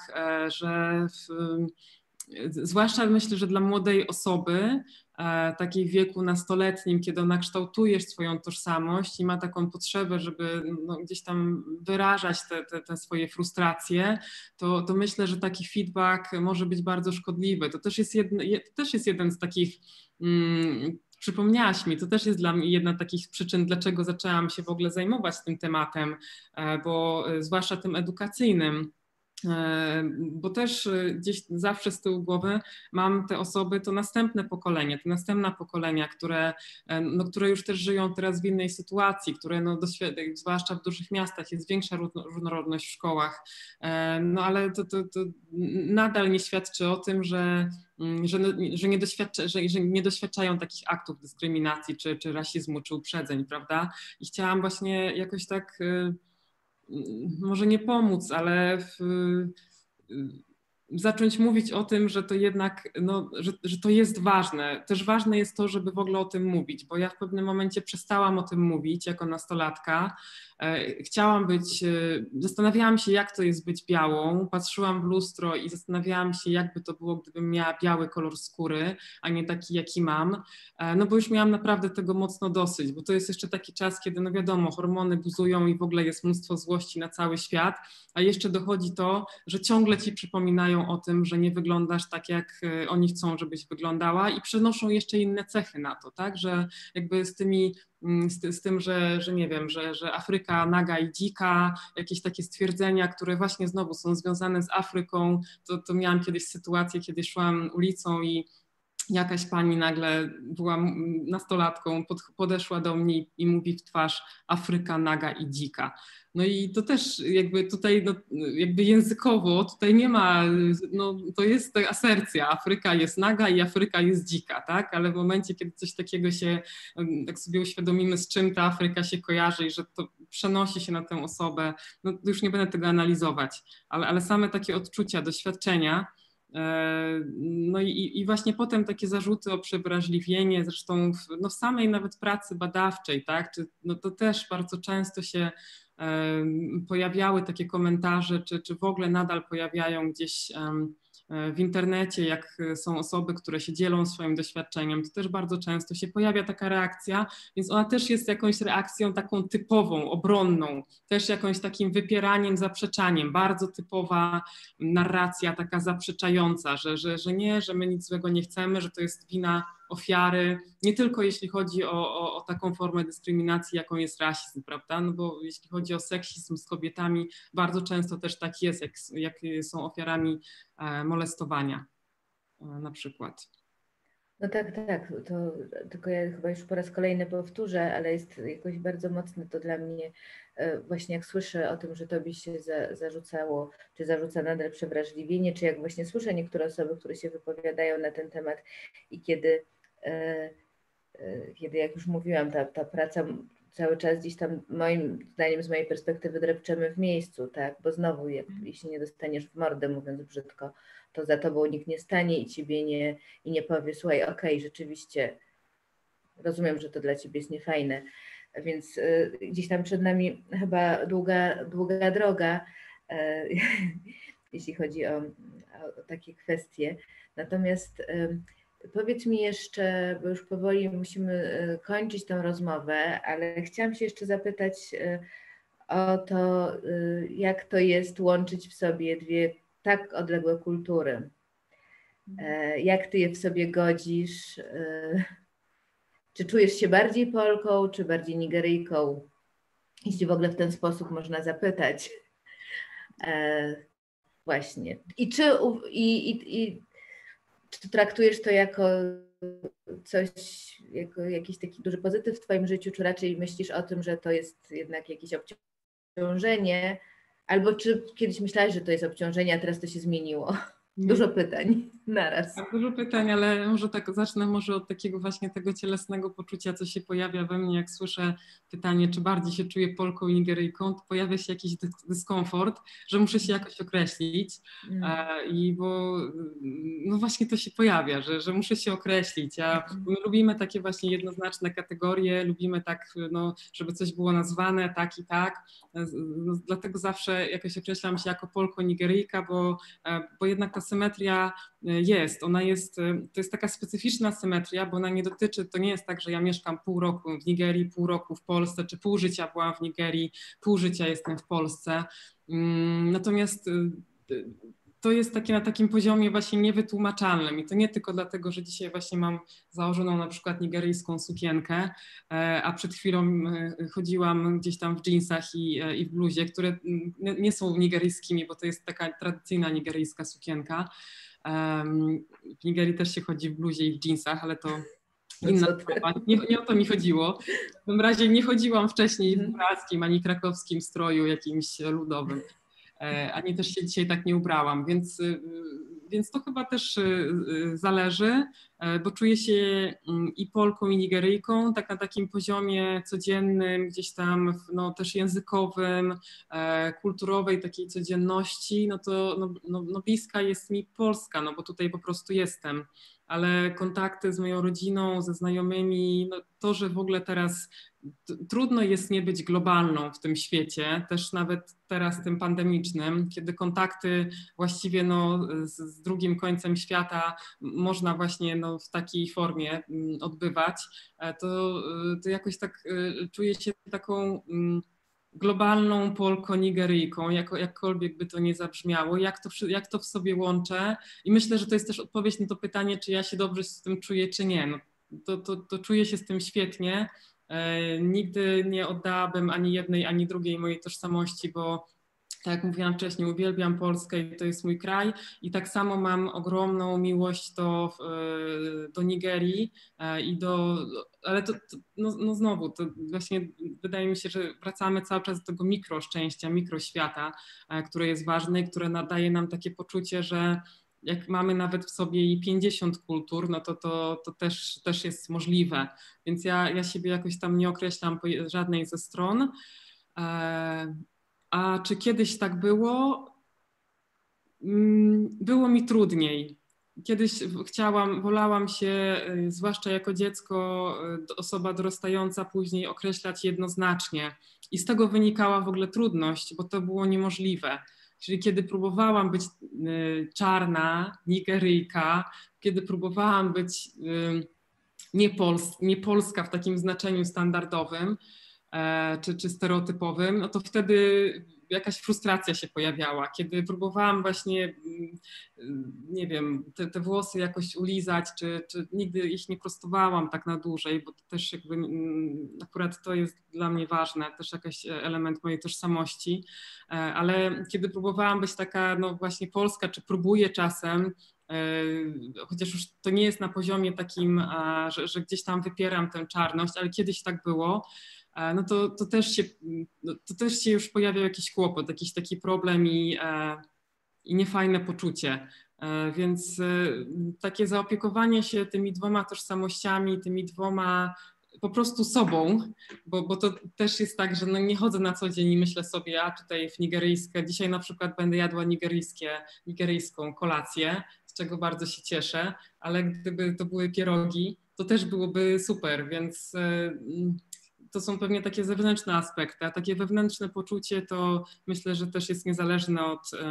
zwłaszcza myślę, że dla młodej osoby, takiej w wieku nastoletnim, kiedy ona kształtuje swoją tożsamość i ma taką potrzebę, żeby no, gdzieś tam wyrażać te swoje frustracje, to myślę, że taki feedback może być bardzo szkodliwy. To też jest jeden z takich, przypomniałaś mi, to też jest dla mnie jedna z takich przyczyn, dlaczego zaczęłam się w ogóle zajmować tym tematem, bo zwłaszcza tym edukacyjnym, bo też gdzieś zawsze z tyłu głowy mam te osoby, to następne pokolenie, te następne pokolenia, które już też żyją teraz w innej sytuacji, które zwłaszcza w dużych miastach jest większa różnorodność w szkołach, no ale to nadal nie świadczy o tym, że nie doświadczają takich aktów dyskryminacji, czy rasizmu, czy uprzedzeń, prawda? I chciałam właśnie jakoś tak może nie pomóc, ale zacząć mówić o tym, że to jednak, no, że to jest ważne. Też ważne jest to, żeby w ogóle o tym mówić, bo ja w pewnym momencie przestałam o tym mówić jako nastolatka. Chciałam być, zastanawiałam się, jak to jest być białą, patrzyłam w lustro i zastanawiałam się, jakby to było, gdybym miała biały kolor skóry, a nie taki, jaki mam, no bo już miałam naprawdę tego mocno dosyć, bo to jest jeszcze taki czas, kiedy, no wiadomo, hormony buzują i w ogóle jest mnóstwo złości na cały świat, a jeszcze dochodzi to, że ciągle ci przypominają o tym, że nie wyglądasz tak, jak oni chcą, żebyś wyglądała i przenoszą jeszcze inne cechy na to, tak, że jakby z tym, że nie wiem, że Afryka naga i dzika, jakieś takie stwierdzenia, które właśnie znowu są związane z Afryką, to miałam kiedyś sytuację, kiedy szłam ulicą i jakaś pani nagle była nastolatką, podeszła do mnie i mówi w twarz Afryka naga i dzika. No i to też jakby tutaj no, jakby językowo tutaj nie ma, no to jest ta asercja, Afryka jest naga i Afryka jest dzika, tak? Ale w momencie, kiedy coś takiego się, tak sobie uświadomimy, z czym ta Afryka się kojarzy i że to przenosi się na tę osobę, no już nie będę tego analizować, ale same takie odczucia, doświadczenia. No i właśnie potem takie zarzuty o przewrażliwienie, zresztą w samej nawet pracy badawczej, tak, no to też bardzo często się pojawiały takie komentarze, czy w ogóle nadal pojawiają gdzieś w internecie, jak są osoby, które się dzielą swoim doświadczeniem, to też bardzo często się pojawia taka reakcja, więc ona też jest jakąś reakcją taką typową, obronną, też jakąś takim wypieraniem, zaprzeczaniem, bardzo typowa narracja taka zaprzeczająca, że nie, że my nic złego nie chcemy, że to jest wina ofiary, nie tylko jeśli chodzi o taką formę dyskryminacji, jaką jest rasizm, prawda, no bo jeśli chodzi o seksizm z kobietami, bardzo często też tak jest, jak są ofiarami molestowania na przykład. No tak, tak, to tylko ja chyba już po raz kolejny powtórzę, ale jest jakoś bardzo mocne to dla mnie, właśnie jak słyszę o tym, że tobie się zarzucało, czy zarzuca nadal przewrażliwienie, czy jak właśnie słyszę niektóre osoby, które się wypowiadają na ten temat i kiedy jak już mówiłam, ta praca cały czas gdzieś tam moim zdaniem, z mojej perspektywy drepczemy w miejscu, tak, bo znowu jeśli nie dostaniesz w mordę, mówiąc brzydko, to za tobą nikt nie stanie i ciebie nie powie, słuchaj, okej, rzeczywiście rozumiem, że to dla ciebie jest niefajne, więc gdzieś tam przed nami chyba długa droga, jeśli chodzi o takie kwestie. Natomiast powiedz mi jeszcze, bo już powoli musimy kończyć tę rozmowę, ale chciałam się jeszcze zapytać o to, jak to jest łączyć w sobie dwie tak odległe kultury. Jak ty je w sobie godzisz? Czy czujesz się bardziej Polką, czy bardziej Nigeryjką? Jeśli w ogóle w ten sposób można zapytać. Właśnie. Czy traktujesz to jako coś, jako jakiś taki duży pozytyw w twoim życiu, czy raczej myślisz o tym, że to jest jednak jakieś obciążenie, albo czy kiedyś myślałaś, że to jest obciążenie, a teraz to się zmieniło? Dużo pytań naraz. Tak, dużo pytań, ale może tak zacznę może od takiego właśnie tego cielesnego poczucia, co się pojawia we mnie, jak słyszę pytanie, czy bardziej się czuję Polką i Nigeryjką, to pojawia się jakiś dyskomfort, że muszę się jakoś określić i bo no właśnie to się pojawia, że muszę się określić, my lubimy takie właśnie jednoznaczne kategorie, lubimy tak, no, żeby coś było nazwane tak i tak, no, dlatego zawsze jakoś określam się jako Polko-Nigeryjka, bo jednak ta symetria jest, to jest taka specyficzna symetria, bo ona nie dotyczy, to nie jest tak, że ja mieszkam pół roku w Nigerii, pół roku w Polsce, czy pół życia byłam w Nigerii, pół życia jestem w Polsce. Natomiast to jest takie na takim poziomie właśnie niewytłumaczalnym i to nie tylko dlatego, że dzisiaj właśnie mam założoną na przykład nigeryjską sukienkę, a przed chwilą chodziłam gdzieś tam w dżinsach i w bluzie, które nie są nigeryjskimi, bo to jest taka tradycyjna nigeryjska sukienka. W Nigerii też się chodzi w bluzie i w dżinsach, ale to inna sprawa. Nie o to mi chodziło. W każdym razie nie chodziłam wcześniej w góralskim ani krakowskim stroju jakimś ludowym. Ani też się dzisiaj tak nie ubrałam, więc to chyba też zależy, bo czuję się i Polką, i Nigeryjką, tak na takim poziomie codziennym, gdzieś tam no, też językowym, kulturowej takiej codzienności, no to bliska jest mi Polska, no bo tutaj po prostu jestem, ale kontakty z moją rodziną, ze znajomymi, no to, że w ogóle teraz trudno jest nie być globalną w tym świecie, też nawet teraz tym pandemicznym, kiedy kontakty właściwie no, z drugim końcem świata można właśnie no, w takiej formie odbywać, to jakoś tak czuję się taką globalną Polko-Nigeryjką, jakkolwiek by to nie zabrzmiało, jak to w sobie łączę i myślę, że to jest też odpowiedź na to pytanie, czy ja się dobrze z tym czuję, czy nie. No, to czuję się z tym świetnie. Nigdy nie oddałabym ani jednej, ani drugiej mojej tożsamości, bo tak jak mówiłam wcześniej, uwielbiam Polskę i to jest mój kraj i tak samo mam ogromną miłość do Nigerii ale no znowu, to właśnie wydaje mi się, że wracamy cały czas do tego mikroszczęścia, mikroświata, które jest ważne i które nadaje nam takie poczucie, że jak mamy nawet w sobie i 50 kultur, no to też jest możliwe. Więc ja siebie jakoś tam nie określam po żadnej ze stron. A czy kiedyś tak było? Było mi trudniej. Kiedyś wolałam się, zwłaszcza jako dziecko, osoba dorastająca, później określać jednoznacznie. I z tego wynikała w ogóle trudność, bo to było niemożliwe. Czyli kiedy próbowałam być czarna, Nigeryjka, kiedy próbowałam być nie polska w takim znaczeniu standardowym, czy stereotypowym, no to wtedy jakaś frustracja się pojawiała. Kiedy próbowałam właśnie, nie wiem, te włosy jakoś ulizać, czy nigdy ich nie prostowałam tak na dłużej, bo to też jakby akurat to jest dla mnie ważne, też jakiś element mojej tożsamości, ale kiedy próbowałam być taka no właśnie polska, czy próbuję czasem, chociaż już to nie jest na poziomie takim, że gdzieś tam wypieram tę czarność, ale kiedyś tak było, no to też się już pojawiał jakiś kłopot, jakiś taki problem i niefajne poczucie. Więc takie zaopiekowanie się tymi dwoma tożsamościami, tymi dwoma po prostu sobą, bo to też jest tak, że no nie chodzę na co dzień i myślę sobie, a tutaj w nigeryjskie, dzisiaj na przykład będę jadła nigeryjską kolację, z czego bardzo się cieszę, ale gdyby to były pierogi, to też byłoby super, więc to są pewnie takie zewnętrzne aspekty, a takie wewnętrzne poczucie to myślę, że też jest niezależne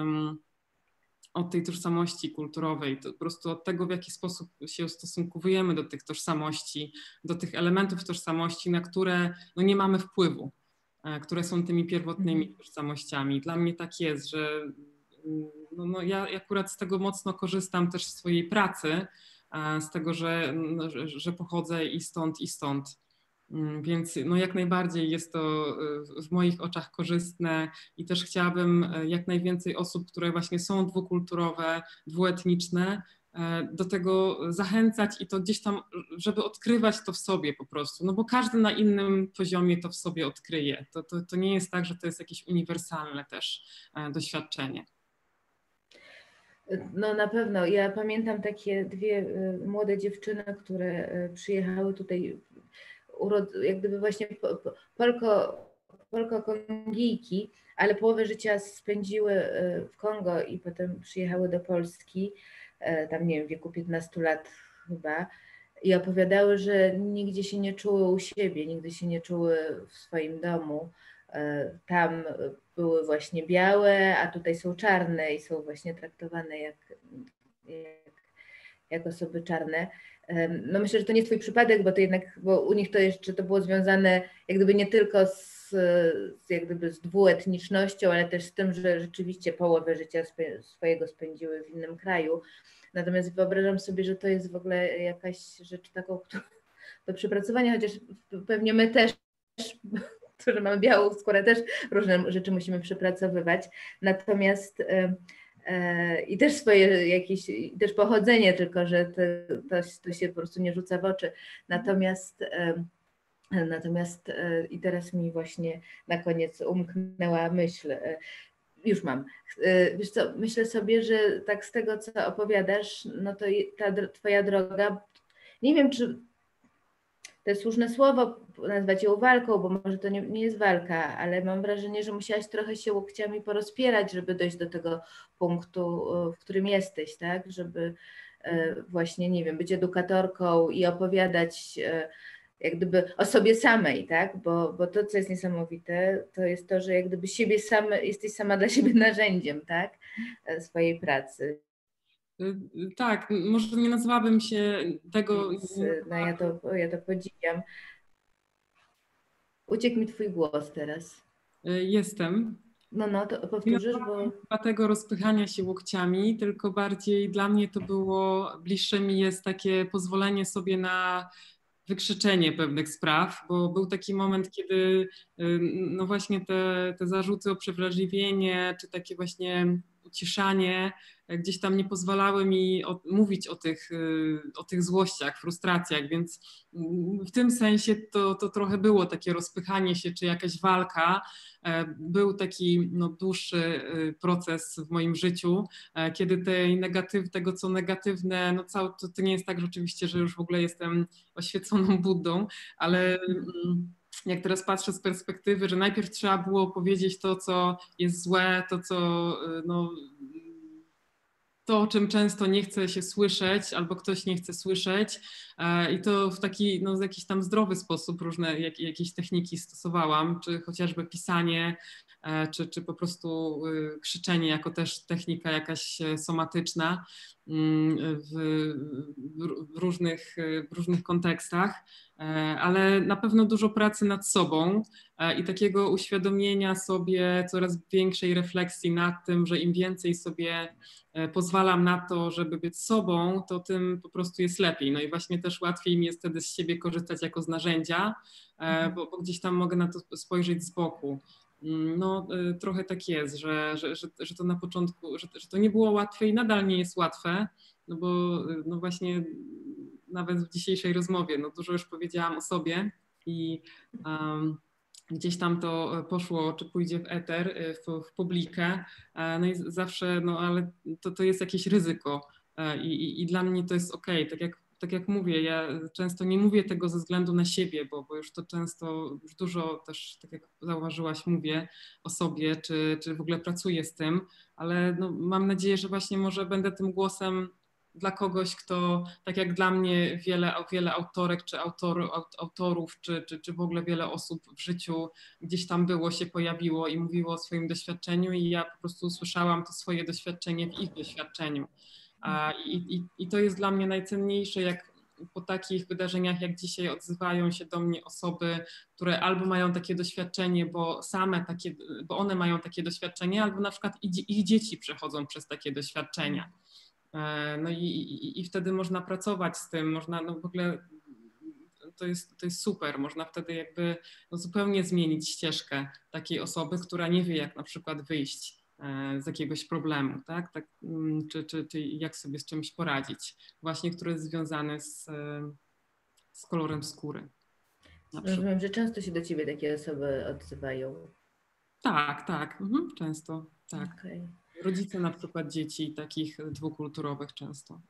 od tej tożsamości kulturowej, to po prostu od tego, w jaki sposób się ustosunkowujemy do tych tożsamości, do tych elementów tożsamości, na które no, nie mamy wpływu, które są tymi pierwotnymi tożsamościami. Dla mnie tak jest, że no, ja akurat z tego mocno korzystam też w swojej pracy, z tego, że pochodzę i stąd. Więc no jak najbardziej jest to w moich oczach korzystne i też chciałabym jak najwięcej osób, które właśnie są dwukulturowe, dwuetniczne, do tego zachęcać i to gdzieś tam, żeby odkrywać to w sobie po prostu, no bo każdy na innym poziomie to w sobie odkryje. To nie jest tak, że to jest jakieś uniwersalne też doświadczenie. No na pewno. Ja pamiętam takie dwie młode dziewczyny, które przyjechały tutaj, jak gdyby właśnie Polko-Kongijki, ale połowę życia spędziły w Kongo i potem przyjechały do Polski, tam nie wiem, w wieku 15 lat chyba, i opowiadały, że nigdzie się nie czuły u siebie, nigdy się nie czuły w swoim domu. Tam były właśnie białe, a tutaj są czarne i są właśnie traktowane jak osoby czarne. No myślę, że to nie jest twój przypadek, bo to jednak, bo u nich to jeszcze to było związane jak gdyby nie tylko z jak gdyby z dwuetnicznością, ale też z tym, że rzeczywiście połowę życia swojego spędziły w innym kraju. Natomiast wyobrażam sobie, że to jest w ogóle jakaś rzecz taką, do przepracowania, chociaż pewnie my też, którzy mamy białą skórę, też różne rzeczy musimy przepracowywać. Natomiast i też swoje jakieś, też pochodzenie, tylko że to się po prostu nie rzuca w oczy. Natomiast i teraz mi właśnie na koniec umknęła myśl. Już mam. Wiesz co, myślę sobie, że tak z tego, co opowiadasz, no to ta twoja droga, nie wiem, czy to jest słuszne słowo, nazwać ją walką, bo może to nie jest walka, ale mam wrażenie, że musiałaś trochę się łokciami porozpierać, żeby dojść do tego punktu, w którym jesteś, tak? Żeby właśnie, nie wiem, być edukatorką i opowiadać jak gdyby o sobie samej, tak? Bo to, co jest niesamowite, to jest to, że jak gdyby jesteś sama dla siebie narzędziem, tak? Swojej pracy. Tak, może nie nazwałabym się tego... Więc, no ja to podziwiam. Uciekł mi twój głos teraz. Jestem. No, to powtórzysz, bo... Tego rozpychania się łokciami, tylko bardziej dla mnie to było, bliższe mi jest takie pozwolenie sobie na wykrzyczenie pewnych spraw, bo był taki moment, kiedy no właśnie te zarzuty o przewrażliwienie, czy takie właśnie uciszanie gdzieś tam nie pozwalały mi mówić o tych złościach, frustracjach, więc w tym sensie to trochę było takie rozpychanie się, czy jakaś walka. Był taki dłuższy proces w moim życiu, kiedy tego, co negatywne, to nie jest tak rzeczywiście, że już w ogóle jestem oświeconą Buddą, ale jak teraz patrzę z perspektywy, że najpierw trzeba było powiedzieć to, co jest złe, to, o czym często nie chce się słyszeć, albo ktoś nie chce słyszeć, i to w taki w jakiś tam zdrowy sposób różne jakieś techniki stosowałam, czy chociażby pisanie, czy po prostu krzyczenie jako też technika jakaś somatyczna w różnych kontekstach, ale na pewno dużo pracy nad sobą i takiego uświadomienia sobie, coraz większej refleksji nad tym, że im więcej sobie pozwalam na to, żeby być sobą, to tym po prostu jest lepiej. No i właśnie też łatwiej mi jest wtedy z siebie korzystać jako z narzędzia, bo gdzieś tam mogę na to spojrzeć z boku. No trochę tak jest, że to na początku, że to nie było łatwe i nadal nie jest łatwe, no bo no właśnie nawet w dzisiejszej rozmowie dużo już powiedziałam o sobie i gdzieś tam to poszło, czy pójdzie w eter, w publikę, no i zawsze, ale to jest jakieś ryzyko i dla mnie to jest okej. Tak jak mówię, ja często nie mówię tego ze względu na siebie, bo już to często, już dużo też, tak jak zauważyłaś, mówię o sobie, czy w ogóle pracuję z tym, ale mam nadzieję, że właśnie może będę tym głosem dla kogoś, kto tak jak dla mnie wiele autorek czy autorów, czy w ogóle wiele osób w życiu gdzieś tam było, się pojawiło i mówiło o swoim doświadczeniu i ja po prostu usłyszałam to swoje doświadczenie w ich doświadczeniu. I to jest dla mnie najcenniejsze, jak po takich wydarzeniach jak dzisiaj odzywają się do mnie osoby, które albo mają takie doświadczenie, bo one mają takie doświadczenie, albo na przykład ich dzieci przechodzą przez takie doświadczenia. No i wtedy można pracować z tym, można w ogóle to jest super, można wtedy jakby zupełnie zmienić ścieżkę takiej osoby, która nie wie, jak na przykład wyjść z jakiegoś problemu, tak? Czy jak sobie z czymś poradzić, właśnie który jest związany z kolorem skóry. Rozumiem, że często się do ciebie takie osoby odzywają. Tak, często, tak. Okay. Rodzice na przykład dzieci takich dwukulturowych często.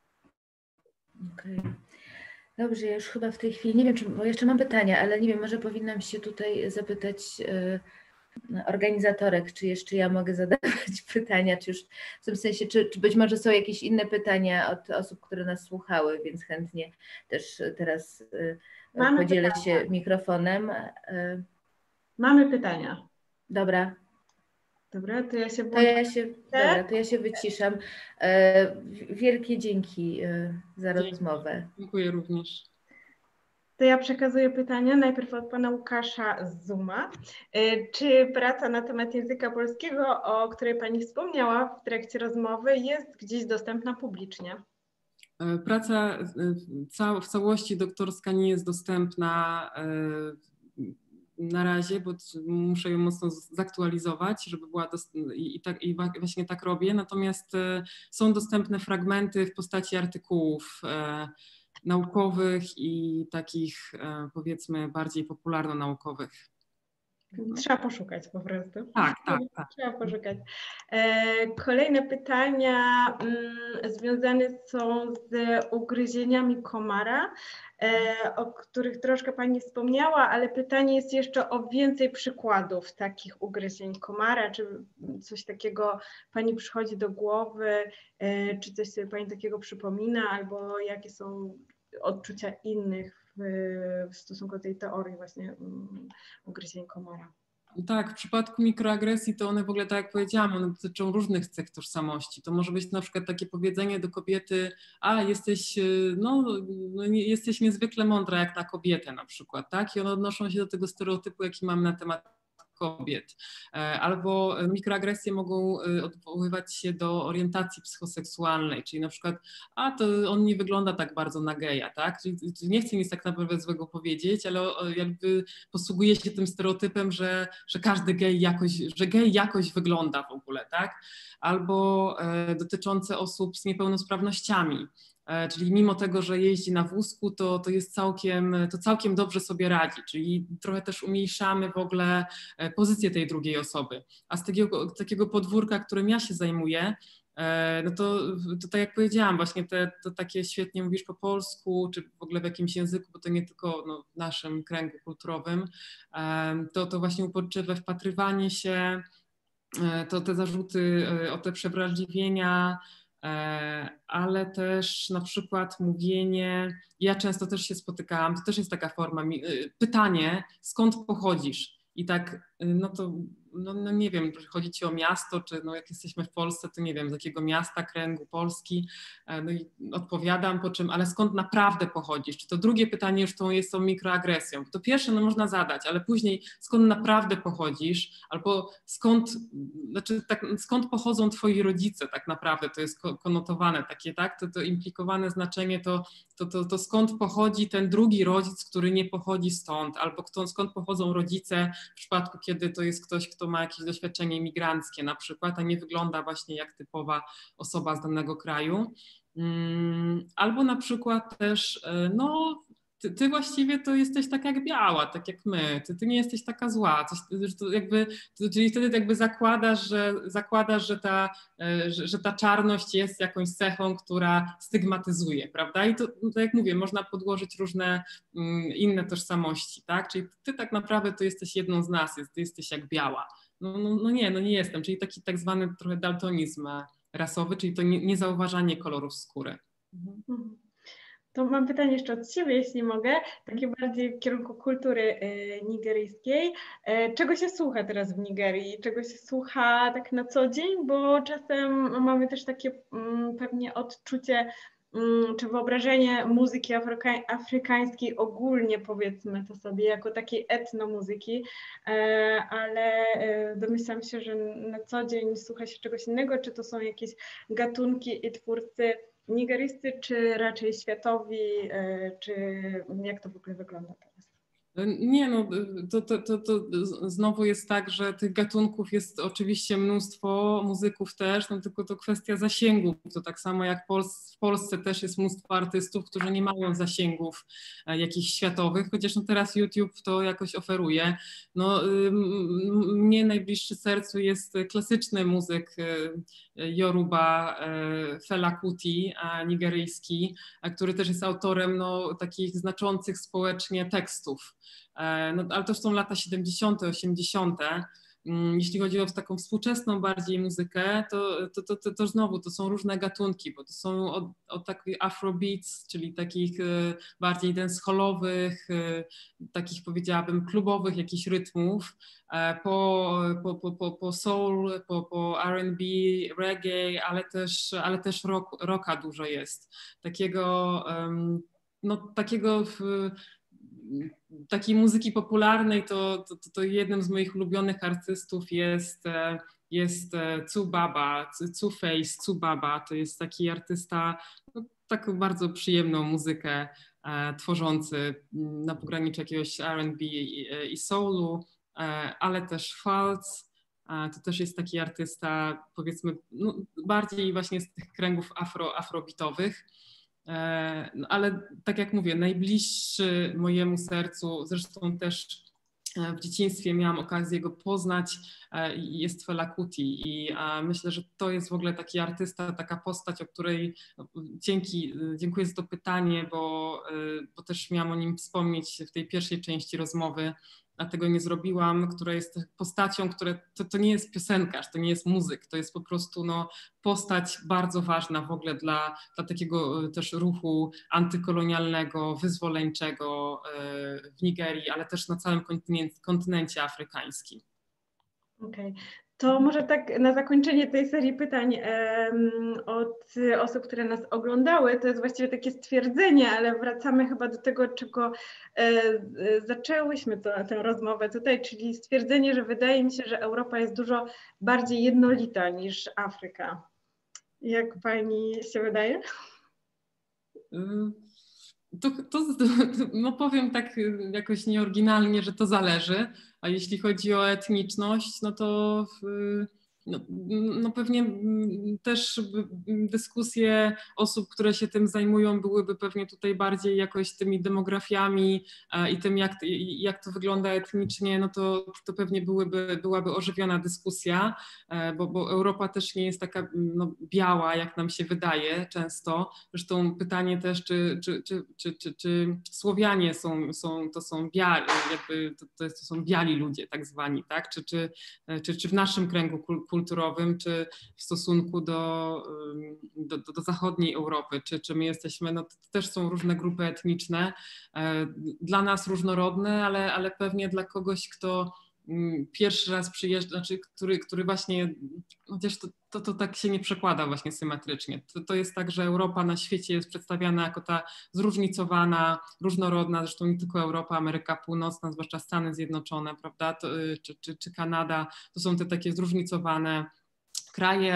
Okej. Dobrze, ja już chyba w tej chwili, nie wiem, bo jeszcze mam pytania, ale nie wiem, może powinnam się tutaj zapytać organizatorek, czy jeszcze ja mogę zadawać pytania, czy już w tym sensie, czy być może są jakieś inne pytania od osób, które nas słuchały, więc chętnie też teraz podzielę się mikrofonem. Mamy pytania. Dobra, to ja się to ja się wyciszam. Wielkie dzięki za rozmowę. Dziękuję również. To ja przekazuję pytania najpierw od pana Łukasza z Zooma. Czy praca na temat języka polskiego, o której pani wspomniała w trakcie rozmowy, jest gdzieś dostępna publicznie? Praca w całości doktorska nie jest dostępna na razie, bo muszę ją mocno zaktualizować, żeby była i właśnie tak robię. Natomiast są dostępne fragmenty w postaci artykułów naukowych i takich powiedzmy bardziej popularno-naukowych. Trzeba poszukać po prostu. Tak. Trzeba poszukać. Kolejne pytania związane są z ugryzieniami komara, o których troszkę pani wspomniała, ale pytanie jest jeszcze o więcej przykładów takich ugryzień komara. Czy coś takiego pani przychodzi do głowy, czy coś sobie pani takiego przypomina, albo jakie są odczucia innych w stosunku do tej teorii właśnie ugryzień komara? Tak, w przypadku mikroagresji to one w ogóle, tak jak powiedziałam, one dotyczą różnych cech tożsamości. To może być na przykład takie powiedzenie do kobiety, jesteś niezwykle mądra jak na kobietę na przykład, tak? I one odnoszą się do tego stereotypu, jaki mamy na temat kobiet. Albo mikroagresje mogą odwoływać się do orientacji psychoseksualnej, czyli na przykład, to on nie wygląda tak bardzo na geja, tak? Czyli nie chcę nic tak naprawdę złego powiedzieć, ale jakby posługuje się tym stereotypem, że każdy gej jakoś wygląda w ogóle, tak? Albo dotyczące osób z niepełnosprawnościami. Czyli mimo tego, że jeździ na wózku, to całkiem dobrze sobie radzi, czyli trochę też umniejszamy w ogóle pozycję tej drugiej osoby. A z takiego podwórka, którym ja się zajmuję, no to tak jak powiedziałam, właśnie to takie świetnie mówisz po polsku, czy w ogóle w jakimś języku, bo to nie tylko w naszym kręgu kulturowym, to właśnie uporczywe wpatrywanie się, to te zarzuty o te przewrażliwienia, ale też na przykład mówienie, ja często też się spotykałam, to też jest taka forma, pytanie, skąd pochodzisz? I tak, nie wiem, chodzi ci o miasto, czy jak jesteśmy w Polsce, to nie wiem, z jakiego miasta, kręgu Polski, no i odpowiadam, po czym, ale skąd naprawdę pochodzisz? Czy to drugie pytanie już jest tą mikroagresją? To pierwsze można zadać, ale później skąd naprawdę pochodzisz? Albo skąd pochodzą twoi rodzice tak naprawdę? To jest konotowane takie, tak? To implikowane znaczenie to skąd pochodzi ten drugi rodzic, który nie pochodzi stąd, albo skąd pochodzą rodzice w przypadku, kiedy to jest ktoś, kto ma jakieś doświadczenie migranckie na przykład, a nie wygląda właśnie jak typowa osoba z danego kraju. Albo na przykład też, ty właściwie to jesteś tak jak biała, tak jak my, ty nie jesteś taka zła, czyli wtedy jakby zakładasz, że ta czarność jest jakąś cechą, która stygmatyzuje, prawda? I to jak mówię, można podłożyć różne inne tożsamości, tak? Czyli ty tak naprawdę to jesteś jedną z nas, ty jesteś jak biała. Nie jestem, czyli taki tak zwany trochę daltonizm rasowy, czyli to niezauważanie kolorów skóry. To mam pytanie jeszcze od Ciebie, jeśli mogę, takie bardziej w kierunku kultury nigeryjskiej. Czego się słucha teraz w Nigerii? Czego się słucha tak na co dzień? Bo czasem mamy też takie pewnie odczucie czy wyobrażenie muzyki afrykańskiej ogólnie, powiedzmy to sobie, jako takiej etnomuzyki, ale domyślam się, że na co dzień słucha się czegoś innego, czy to są jakieś gatunki i twórcy nigeryjscy, czy raczej światowi, czy jak to w ogóle wygląda teraz? Nie, to znowu jest tak, że tych gatunków jest oczywiście mnóstwo, muzyków też, tylko to kwestia zasięgów. To tak samo jak w Polsce też jest mnóstwo artystów, którzy nie mają zasięgów jakichś światowych, chociaż teraz YouTube to jakoś oferuje. Mnie najbliższy sercu jest klasyczny muzyk Yoruba, Fela Kuti, nigeryjski, który też jest autorem takich znaczących społecznie tekstów. Ale to są lata 70., 80. Jeśli chodzi o taką współczesną bardziej muzykę, to znowu to są różne gatunki, bo to są od takich afrobeats, czyli takich bardziej dancehallowych, takich powiedziałabym klubowych jakichś rytmów, po soul, po R&B, reggae, ale też rocka dużo jest. Takiego takiej muzyki popularnej to jednym z moich ulubionych artystów jest Tsubaba, Tsubaba. To jest taki artysta, no, taką bardzo przyjemną muzykę tworzący na pograniczu jakiegoś R&B i soulu, ale też Falz. To też jest taki artysta, powiedzmy, no, bardziej właśnie z tych kręgów afrobitowych. No, ale tak jak mówię, najbliższy mojemu sercu, zresztą też w dzieciństwie miałam okazję go poznać, jest Fela Kuti i myślę, że to jest w ogóle taki artysta, taka postać, o której dziękuję za to pytanie, bo też miałam o nim wspomnieć w tej pierwszej części rozmowy, a tego nie zrobiłam, która jest postacią, to nie jest piosenkarz, to nie jest muzyk, to jest po prostu no, postać bardzo ważna w ogóle dla takiego też ruchu antykolonialnego, wyzwoleńczego w Nigerii, ale też na całym kontynencie afrykańskim. Okej. To może tak na zakończenie tej serii pytań od osób, które nas oglądały, to jest właściwie takie stwierdzenie, ale wracamy chyba do tego, czego zaczęłyśmy tę rozmowę tutaj, czyli stwierdzenie, że wydaje mi się, że Europa jest dużo bardziej jednolita niż Afryka. Jak pani się wydaje? No powiem tak jakoś nieoryginalnie, że to zależy, a jeśli chodzi o etniczność, no to no pewnie też dyskusje osób, które się tym zajmują, byłyby pewnie tutaj bardziej jakoś tymi demografiami i tym, jak to wygląda etnicznie, no to pewnie byłaby ożywiona dyskusja, bo Europa też nie jest taka no, biała, jak nam się wydaje często. Zresztą pytanie też, czy Słowianie to są biali, jakby to są biali ludzie tak zwani, tak? Czy w naszym kręgu kulturowym, czy w stosunku do zachodniej Europy, czy my jesteśmy, no to też są różne grupy etniczne, dla nas różnorodne, ale pewnie dla kogoś, kto pierwszy raz przyjeżdża, znaczy, który właśnie, chociaż to tak się nie przekłada właśnie symetrycznie. To jest tak, że Europa na świecie jest przedstawiana jako ta zróżnicowana, różnorodna, zresztą nie tylko Europa, Ameryka Północna, zwłaszcza Stany Zjednoczone, prawda, czy Kanada, to są te takie zróżnicowane kraje,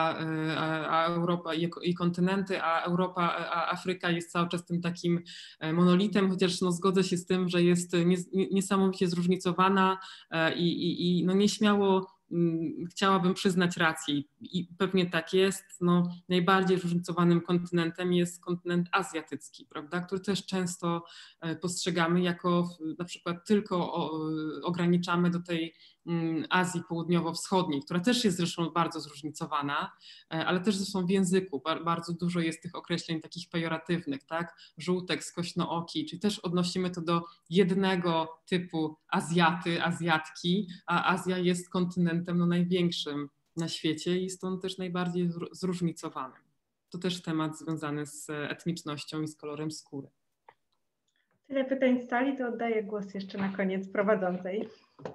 a Europa i kontynenty, a Afryka jest cały czas tym takim monolitem, chociaż no, zgodzę się z tym, że jest niesamowicie zróżnicowana i no, nieśmiało chciałabym przyznać rację i pewnie tak jest. No, najbardziej zróżnicowanym kontynentem jest kontynent azjatycki, prawda, który też często postrzegamy jako na przykład tylko ograniczamy do tej Azji Południowo-Wschodniej, która też jest zresztą bardzo zróżnicowana, ale też zresztą w języku bardzo dużo jest tych określeń takich pejoratywnych, tak? Żółtek, skośnooki, czyli też odnosimy to do jednego typu Azjaty, Azjatki, a Azja jest kontynentem no, największym na świecie i stąd też najbardziej zróżnicowanym. To też temat związany z etnicznością i z kolorem skóry. Tyle pytań z sali, to oddaję głos jeszcze na koniec prowadzącej.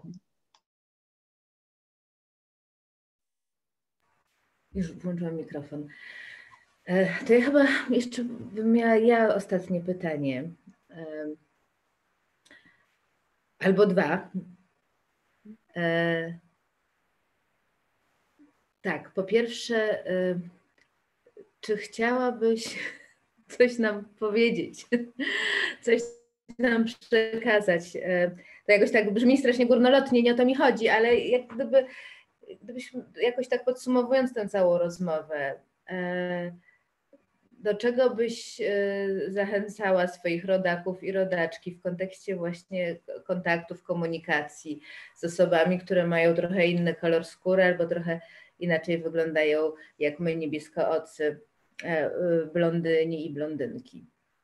Już włączyłam mikrofon. To ja chyba jeszcze bym miała ostatnie pytanie. Albo dwa. Tak, po pierwsze, czy chciałabyś coś nam powiedzieć, coś nam przekazać? To jakoś tak brzmi strasznie górnolotnie, nie o to mi chodzi, ale jak gdybyśmy jakoś tak podsumowując tę całą rozmowę, do czego byś zachęcała swoich rodaków i rodaczki w kontekście właśnie kontaktów, komunikacji z osobami, które mają trochę inny kolor skóry albo trochę inaczej wyglądają jak my, niebieskoocy, blondyni i blondynki?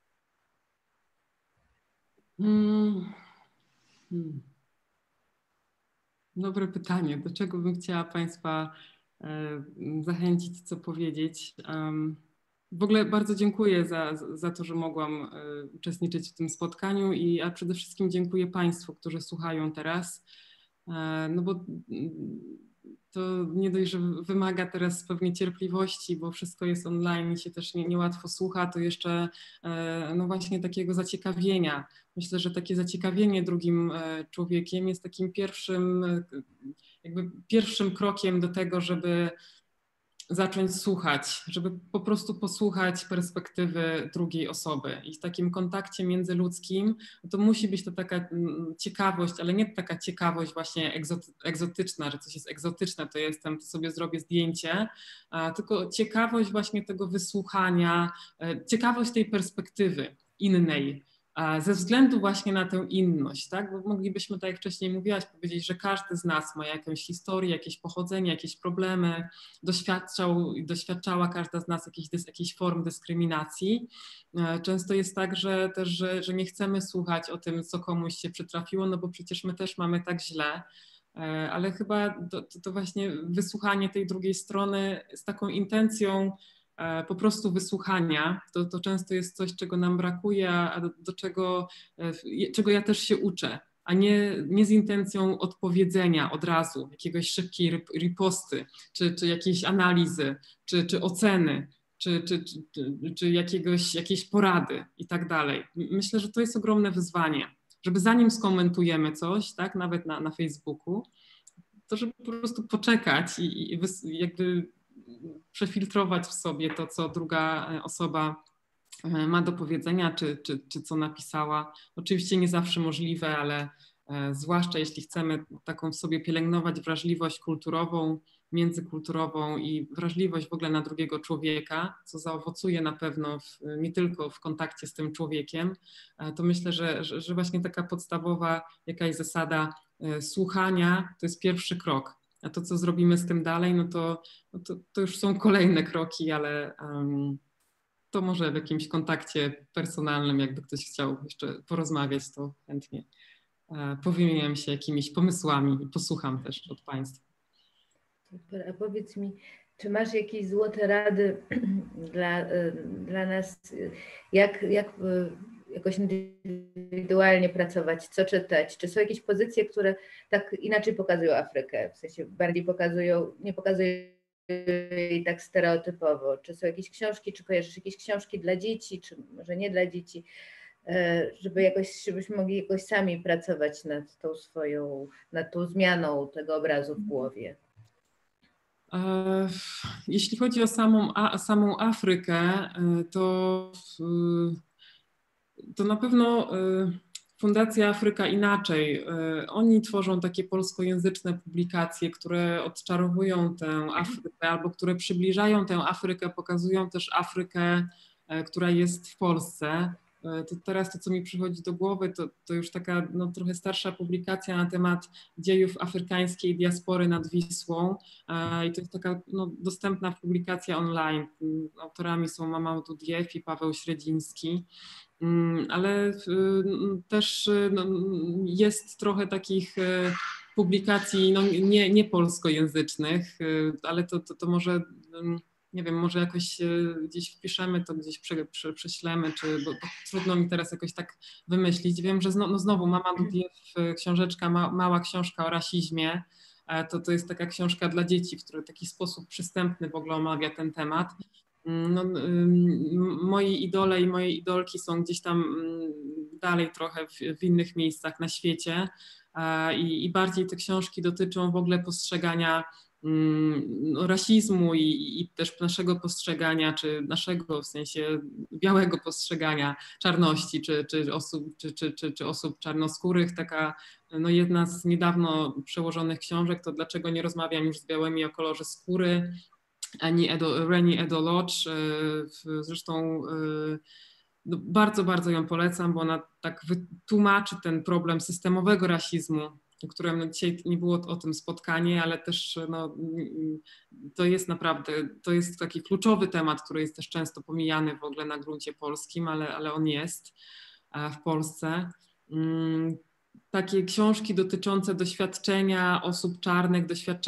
Dobre pytanie. Do czego bym chciała Państwa zachęcić, co powiedzieć? W ogóle bardzo dziękuję za to, że mogłam uczestniczyć w tym spotkaniu a przede wszystkim dziękuję Państwu, którzy słuchają teraz, no bo to nie dość, że wymaga teraz pewnie cierpliwości, bo wszystko jest online i się też niełatwo słucha, to jeszcze no właśnie takiego zaciekawienia. Myślę, że takie zaciekawienie drugim człowiekiem jest takim pierwszym krokiem do tego, żeby zacząć słuchać, żeby po prostu posłuchać perspektywy drugiej osoby. I w takim kontakcie międzyludzkim to musi być to taka ciekawość, ale nie taka ciekawość właśnie egzotyczna, że coś jest egzotyczne, to jestem, to sobie zrobię zdjęcie, tylko ciekawość właśnie tego wysłuchania, ciekawość tej perspektywy innej, ze względu właśnie na tę inność, tak? Bo moglibyśmy, tak jak wcześniej mówiłaś, powiedzieć, że każdy z nas ma jakąś historię, jakieś pochodzenie, jakieś problemy, doświadczała każda z nas jakiejś form dyskryminacji. Często jest tak, że też, że nie chcemy słuchać o tym, co komuś się przytrafiło, no bo przecież my też mamy tak źle, ale chyba to właśnie wysłuchanie tej drugiej strony z taką intencją po prostu wysłuchania, to często jest coś, czego nam brakuje, a do czego ja też się uczę, a nie z intencją odpowiedzenia od razu, jakiegoś szybkiej riposty, czy jakiejś analizy, czy oceny, czy jakiejś porady i tak dalej. Myślę, że to jest ogromne wyzwanie, żeby zanim skomentujemy coś, tak, nawet na Facebooku, to żeby po prostu poczekać i jakby przefiltrować w sobie to, co druga osoba ma do powiedzenia, czy co napisała. Oczywiście nie zawsze możliwe, ale zwłaszcza jeśli chcemy taką w sobie pielęgnować wrażliwość kulturową, międzykulturową i wrażliwość w ogóle na drugiego człowieka, co zaowocuje na pewno nie tylko w kontakcie z tym człowiekiem, to myślę, że właśnie taka podstawowa jakaś zasada słuchania to jest pierwszy krok. A to, co zrobimy z tym dalej, no to już są kolejne kroki, ale to może w jakimś kontakcie personalnym, jakby ktoś chciał jeszcze porozmawiać, to chętnie powymieniam się jakimiś pomysłami i posłucham też od Państwa. Super, a powiedz mi, czy masz jakieś złote rady dla nas, jak jakoś indywidualnie pracować, co czytać? Czy są jakieś pozycje, które tak inaczej pokazują Afrykę, w sensie bardziej nie pokazują jej tak stereotypowo? Czy są jakieś książki, czy kojarzysz jakieś książki dla dzieci, czy może nie dla dzieci, żebyśmy mogli jakoś sami pracować nad tą zmianą tego obrazu w głowie? Jeśli chodzi o samą Afrykę, to na pewno Fundacja Afryka Inaczej. Oni tworzą takie polskojęzyczne publikacje, które odczarowują tę Afrykę albo które przybliżają tę Afrykę, pokazują też Afrykę, która jest w Polsce. Teraz to, co mi przychodzi do głowy, to już taka trochę starsza publikacja na temat dziejów afrykańskiej diaspory nad Wisłą i to jest taka dostępna publikacja online. Autorami są Mamadou Dief i Paweł Średziński, ale też jest trochę takich publikacji nie polskojęzycznych, ale to może... Nie wiem, może jakoś gdzieś wpiszemy to, gdzieś prześlemy, bo trudno mi teraz jakoś tak wymyślić. Wiem, że znowu Mamadou Dief, książeczka, mała książka o rasizmie, to jest taka książka dla dzieci, która w taki sposób przystępny w ogóle omawia ten temat. Moi idole i moje idolki są gdzieś tam dalej trochę w innych miejscach na świecie i bardziej te książki dotyczą w ogóle postrzegania rasizmu i też naszego postrzegania, czy naszego w sensie białego postrzegania czarności, czy osób czarnoskórych. Taka jedna z niedawno przełożonych książek to Dlaczego nie rozmawiam już z białymi o kolorze skóry, Reni Eddo-Lodge. Zresztą bardzo, bardzo ją polecam, bo ona tak wytłumaczy ten problem systemowego rasizmu, o którym dzisiaj nie było o tym spotkanie, ale też to jest naprawdę, to jest taki kluczowy temat, który jest też często pomijany w ogóle na gruncie polskim, ale on jest w Polsce. Takie książki dotyczące doświadczenia osób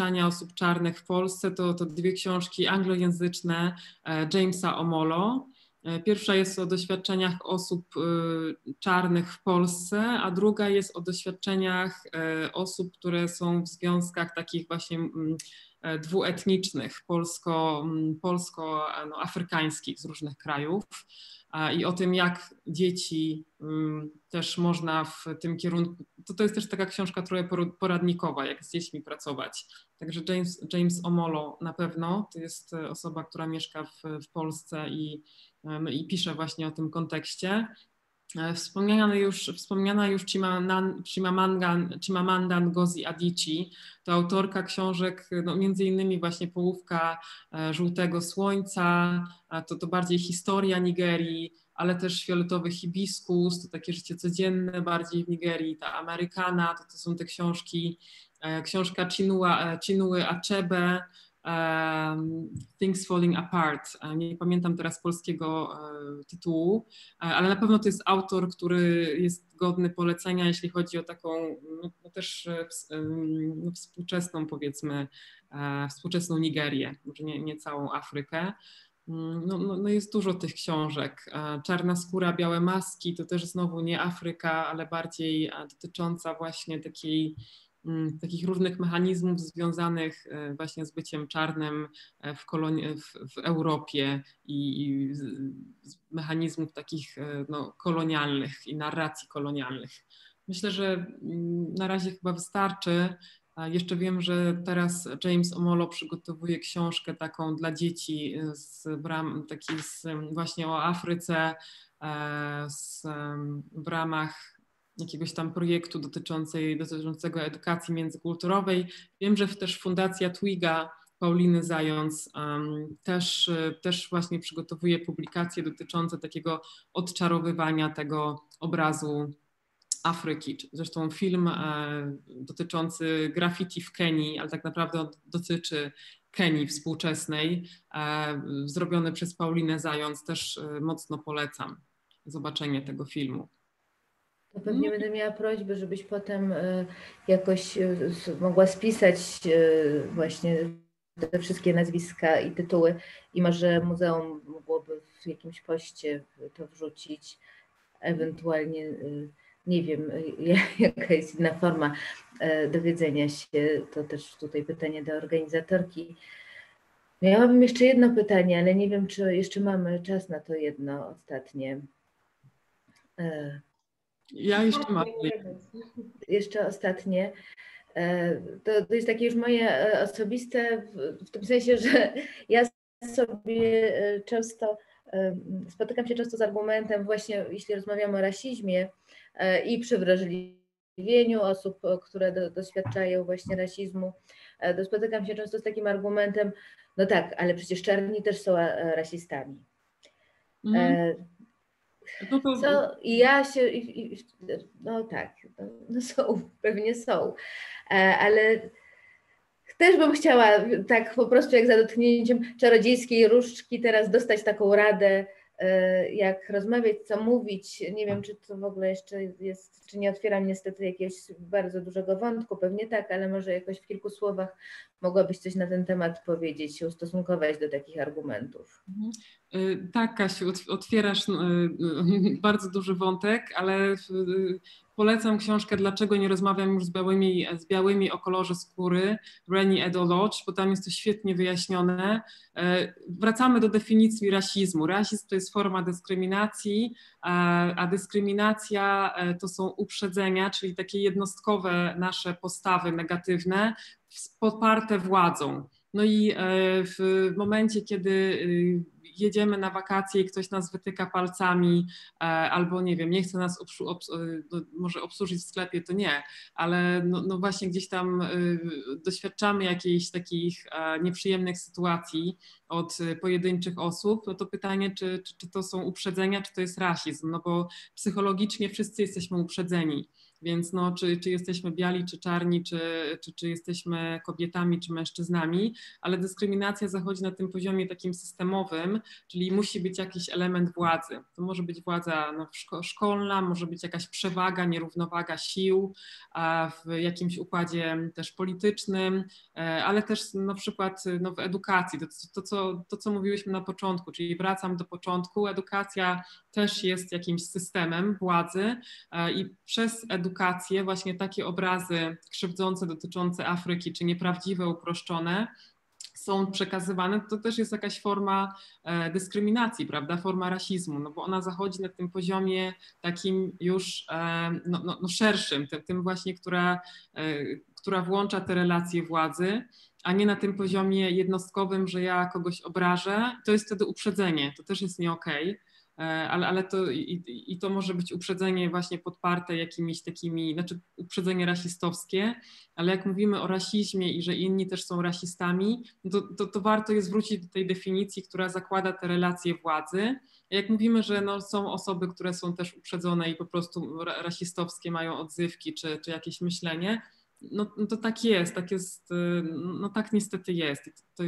czarnych w Polsce to dwie książki anglojęzyczne Jamesa Omolo. Pierwsza jest o doświadczeniach osób czarnych w Polsce, a druga jest o doświadczeniach osób, które są w związkach takich właśnie dwuetnicznych, polsko-afrykańskich z różnych krajów i o tym, jak dzieci też można w tym kierunku, to jest też taka książka trochę poradnikowa, jak z dziećmi pracować. Także James Omolo na pewno, to jest osoba, która mieszka w Polsce i pisze właśnie o tym kontekście. Wspomniana już Chimamanda Ngozi Adichie, to autorka książek, no między innymi właśnie Połówka żółtego słońca, to bardziej historia Nigerii, ale też Fioletowy hibiskus, to takie życie codzienne bardziej w Nigerii, ta Amerykana, to są te książki, książka Chinua Achebe, Things Falling Apart. Nie pamiętam teraz polskiego tytułu, ale na pewno to jest autor, który jest godny polecenia, jeśli chodzi o taką no też współczesną, powiedzmy, współczesną Nigerię, może nie całą Afrykę. No jest dużo tych książek. Czarna skóra, białe maski to też znowu nie Afryka, ale bardziej dotycząca właśnie takich różnych mechanizmów związanych właśnie z byciem czarnym w Europie i mechanizmów takich no, kolonialnych i narracji kolonialnych. Myślę, że na razie chyba wystarczy. Jeszcze wiem, że teraz James Omolo przygotowuje książkę taką dla dzieci właśnie o Afryce w ramach jakiegoś tam projektu dotyczącego edukacji międzykulturowej. Wiem, że też Fundacja Twiga Pauliny Zając też właśnie przygotowuje publikacje dotyczące takiego odczarowywania tego obrazu Afryki. Zresztą film dotyczący graffiti w Kenii, ale tak naprawdę dotyczy Kenii współczesnej, zrobiony przez Paulinę Zając, też mocno polecam zobaczenie tego filmu. To pewnie będę miała prośbę, żebyś potem jakoś mogła spisać właśnie te wszystkie nazwiska i tytuły i może muzeum mogłoby w jakimś poście to wrzucić, ewentualnie nie wiem, jaka jest inna forma dowiedzenia się, to też tutaj pytanie do organizatorki. Miałabym jeszcze jedno pytanie, ale nie wiem, czy jeszcze mamy czas na to jedno ostatnie. Ja jeszcze mam. Jeszcze ostatnie. To jest takie już moje osobiste, w tym sensie, że ja sobie często spotykam się często z argumentem właśnie, jeśli rozmawiamy o rasizmie i przewrażliwieniu osób, które doświadczają właśnie rasizmu, to spotykam się często z takim argumentem, no tak, ale przecież czarni też są rasistami. I ja się, no tak, no są, pewnie są, ale też bym chciała tak po prostu jak za dotknięciem czarodziejskiej różdżki teraz dostać taką radę, jak rozmawiać, co mówić. Nie wiem, czy to w ogóle jeszcze jest, czy nie otwieram niestety jakiegoś bardzo dużego wątku, pewnie tak, ale może jakoś w kilku słowach mogłabyś coś na ten temat powiedzieć, się ustosunkować do takich argumentów. Tak, Kasiu, otwierasz bardzo duży wątek, ale polecam książkę Dlaczego nie rozmawiam już z białymi o kolorze skóry Reni Eddo-Lodge, bo tam jest to świetnie wyjaśnione. Wracamy do definicji rasizmu. Rasizm to jest forma dyskryminacji, a dyskryminacja to są uprzedzenia, czyli takie jednostkowe nasze postawy negatywne poparte władzą. No i w momencie, kiedy jedziemy na wakacje i ktoś nas wytyka palcami albo nie wiem, nie chce nas może obsłużyć w sklepie, to nie, ale no właśnie gdzieś tam doświadczamy jakichś takich nieprzyjemnych sytuacji od pojedynczych osób, no to pytanie, czy to są uprzedzenia, czy to jest rasizm, no bo psychologicznie wszyscy jesteśmy uprzedzeni. więc no, czy jesteśmy biali, czy czarni, czy jesteśmy kobietami, czy mężczyznami, ale dyskryminacja zachodzi na tym poziomie takim systemowym, czyli musi być jakiś element władzy. To może być władza no, szkolna, może być jakaś przewaga, nierównowaga sił w jakimś układzie też politycznym, ale też na przykład no, w edukacji, to co mówiłyśmy na początku, czyli wracam do początku, edukacja też jest jakimś systemem władzy i przez edukację właśnie takie obrazy krzywdzące dotyczące Afryki, czy nieprawdziwe, uproszczone, są przekazywane, to też jest jakaś forma dyskryminacji, prawda, forma rasizmu, no bo ona zachodzi na tym poziomie takim już no szerszym, tym właśnie, która włącza te relacje władzy, a nie na tym poziomie jednostkowym, że ja kogoś obrażę, to jest wtedy uprzedzenie, to też jest nie okej. Ale to i to może być uprzedzenie właśnie podparte jakimiś takimi, znaczy uprzedzenie rasistowskie, ale jak mówimy o rasizmie i że inni też są rasistami, to warto jest wrócić do tej definicji, która zakłada te relacje władzy. Jak mówimy, że no, są osoby, które są też uprzedzone i po prostu rasistowskie mają odzywki czy jakieś myślenie, no to tak jest, no tak niestety jest.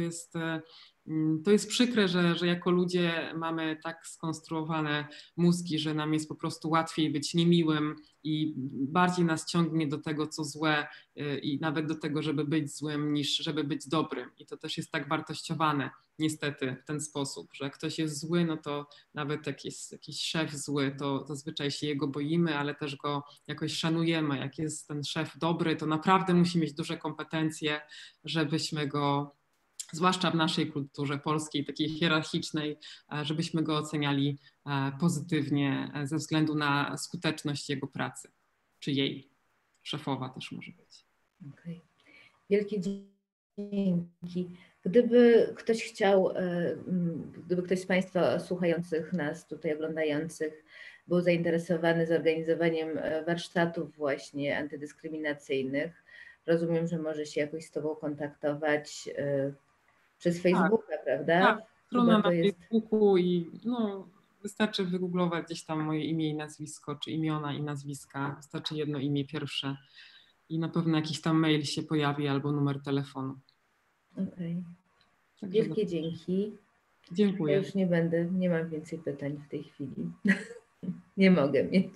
To jest przykre, że jako ludzie mamy tak skonstruowane mózgi, że nam jest po prostu łatwiej być niemiłym i bardziej nas ciągnie do tego, co złe i nawet do tego, żeby być złym, niż żeby być dobrym. I to też jest tak wartościowane niestety w ten sposób, że jak ktoś jest zły, no to nawet jak jest jakiś szef zły, to zazwyczaj się jego boimy, ale też go jakoś szanujemy. Jak jest ten szef dobry, to naprawdę musi mieć duże kompetencje, żebyśmy go, zwłaszcza w naszej kulturze polskiej, takiej hierarchicznej, żebyśmy go oceniali pozytywnie ze względu na skuteczność jego pracy, czy jej. Szefowa też może być. Okay. Wielkie dzięki. Gdyby ktoś chciał, gdyby ktoś z Państwa słuchających nas, tutaj oglądających, był zainteresowany zorganizowaniem warsztatów właśnie antydyskryminacyjnych, rozumiem, że może się jakoś z Tobą kontaktować przez Facebooka, prawda? Tak, strona na jest... Facebooku i no, wystarczy wygooglować gdzieś tam moje imię i nazwisko, czy imiona i nazwiska, wystarczy jedno imię pierwsze i na pewno jakiś tam mail się pojawi albo numer telefonu. Okej. Wielkie dzięki. Dziękuję. Ja już nie mam więcej pytań w tej chwili. Nie mogę mieć.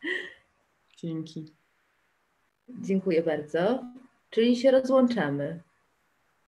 Dzięki. Dziękuję bardzo. Czyli się rozłączamy.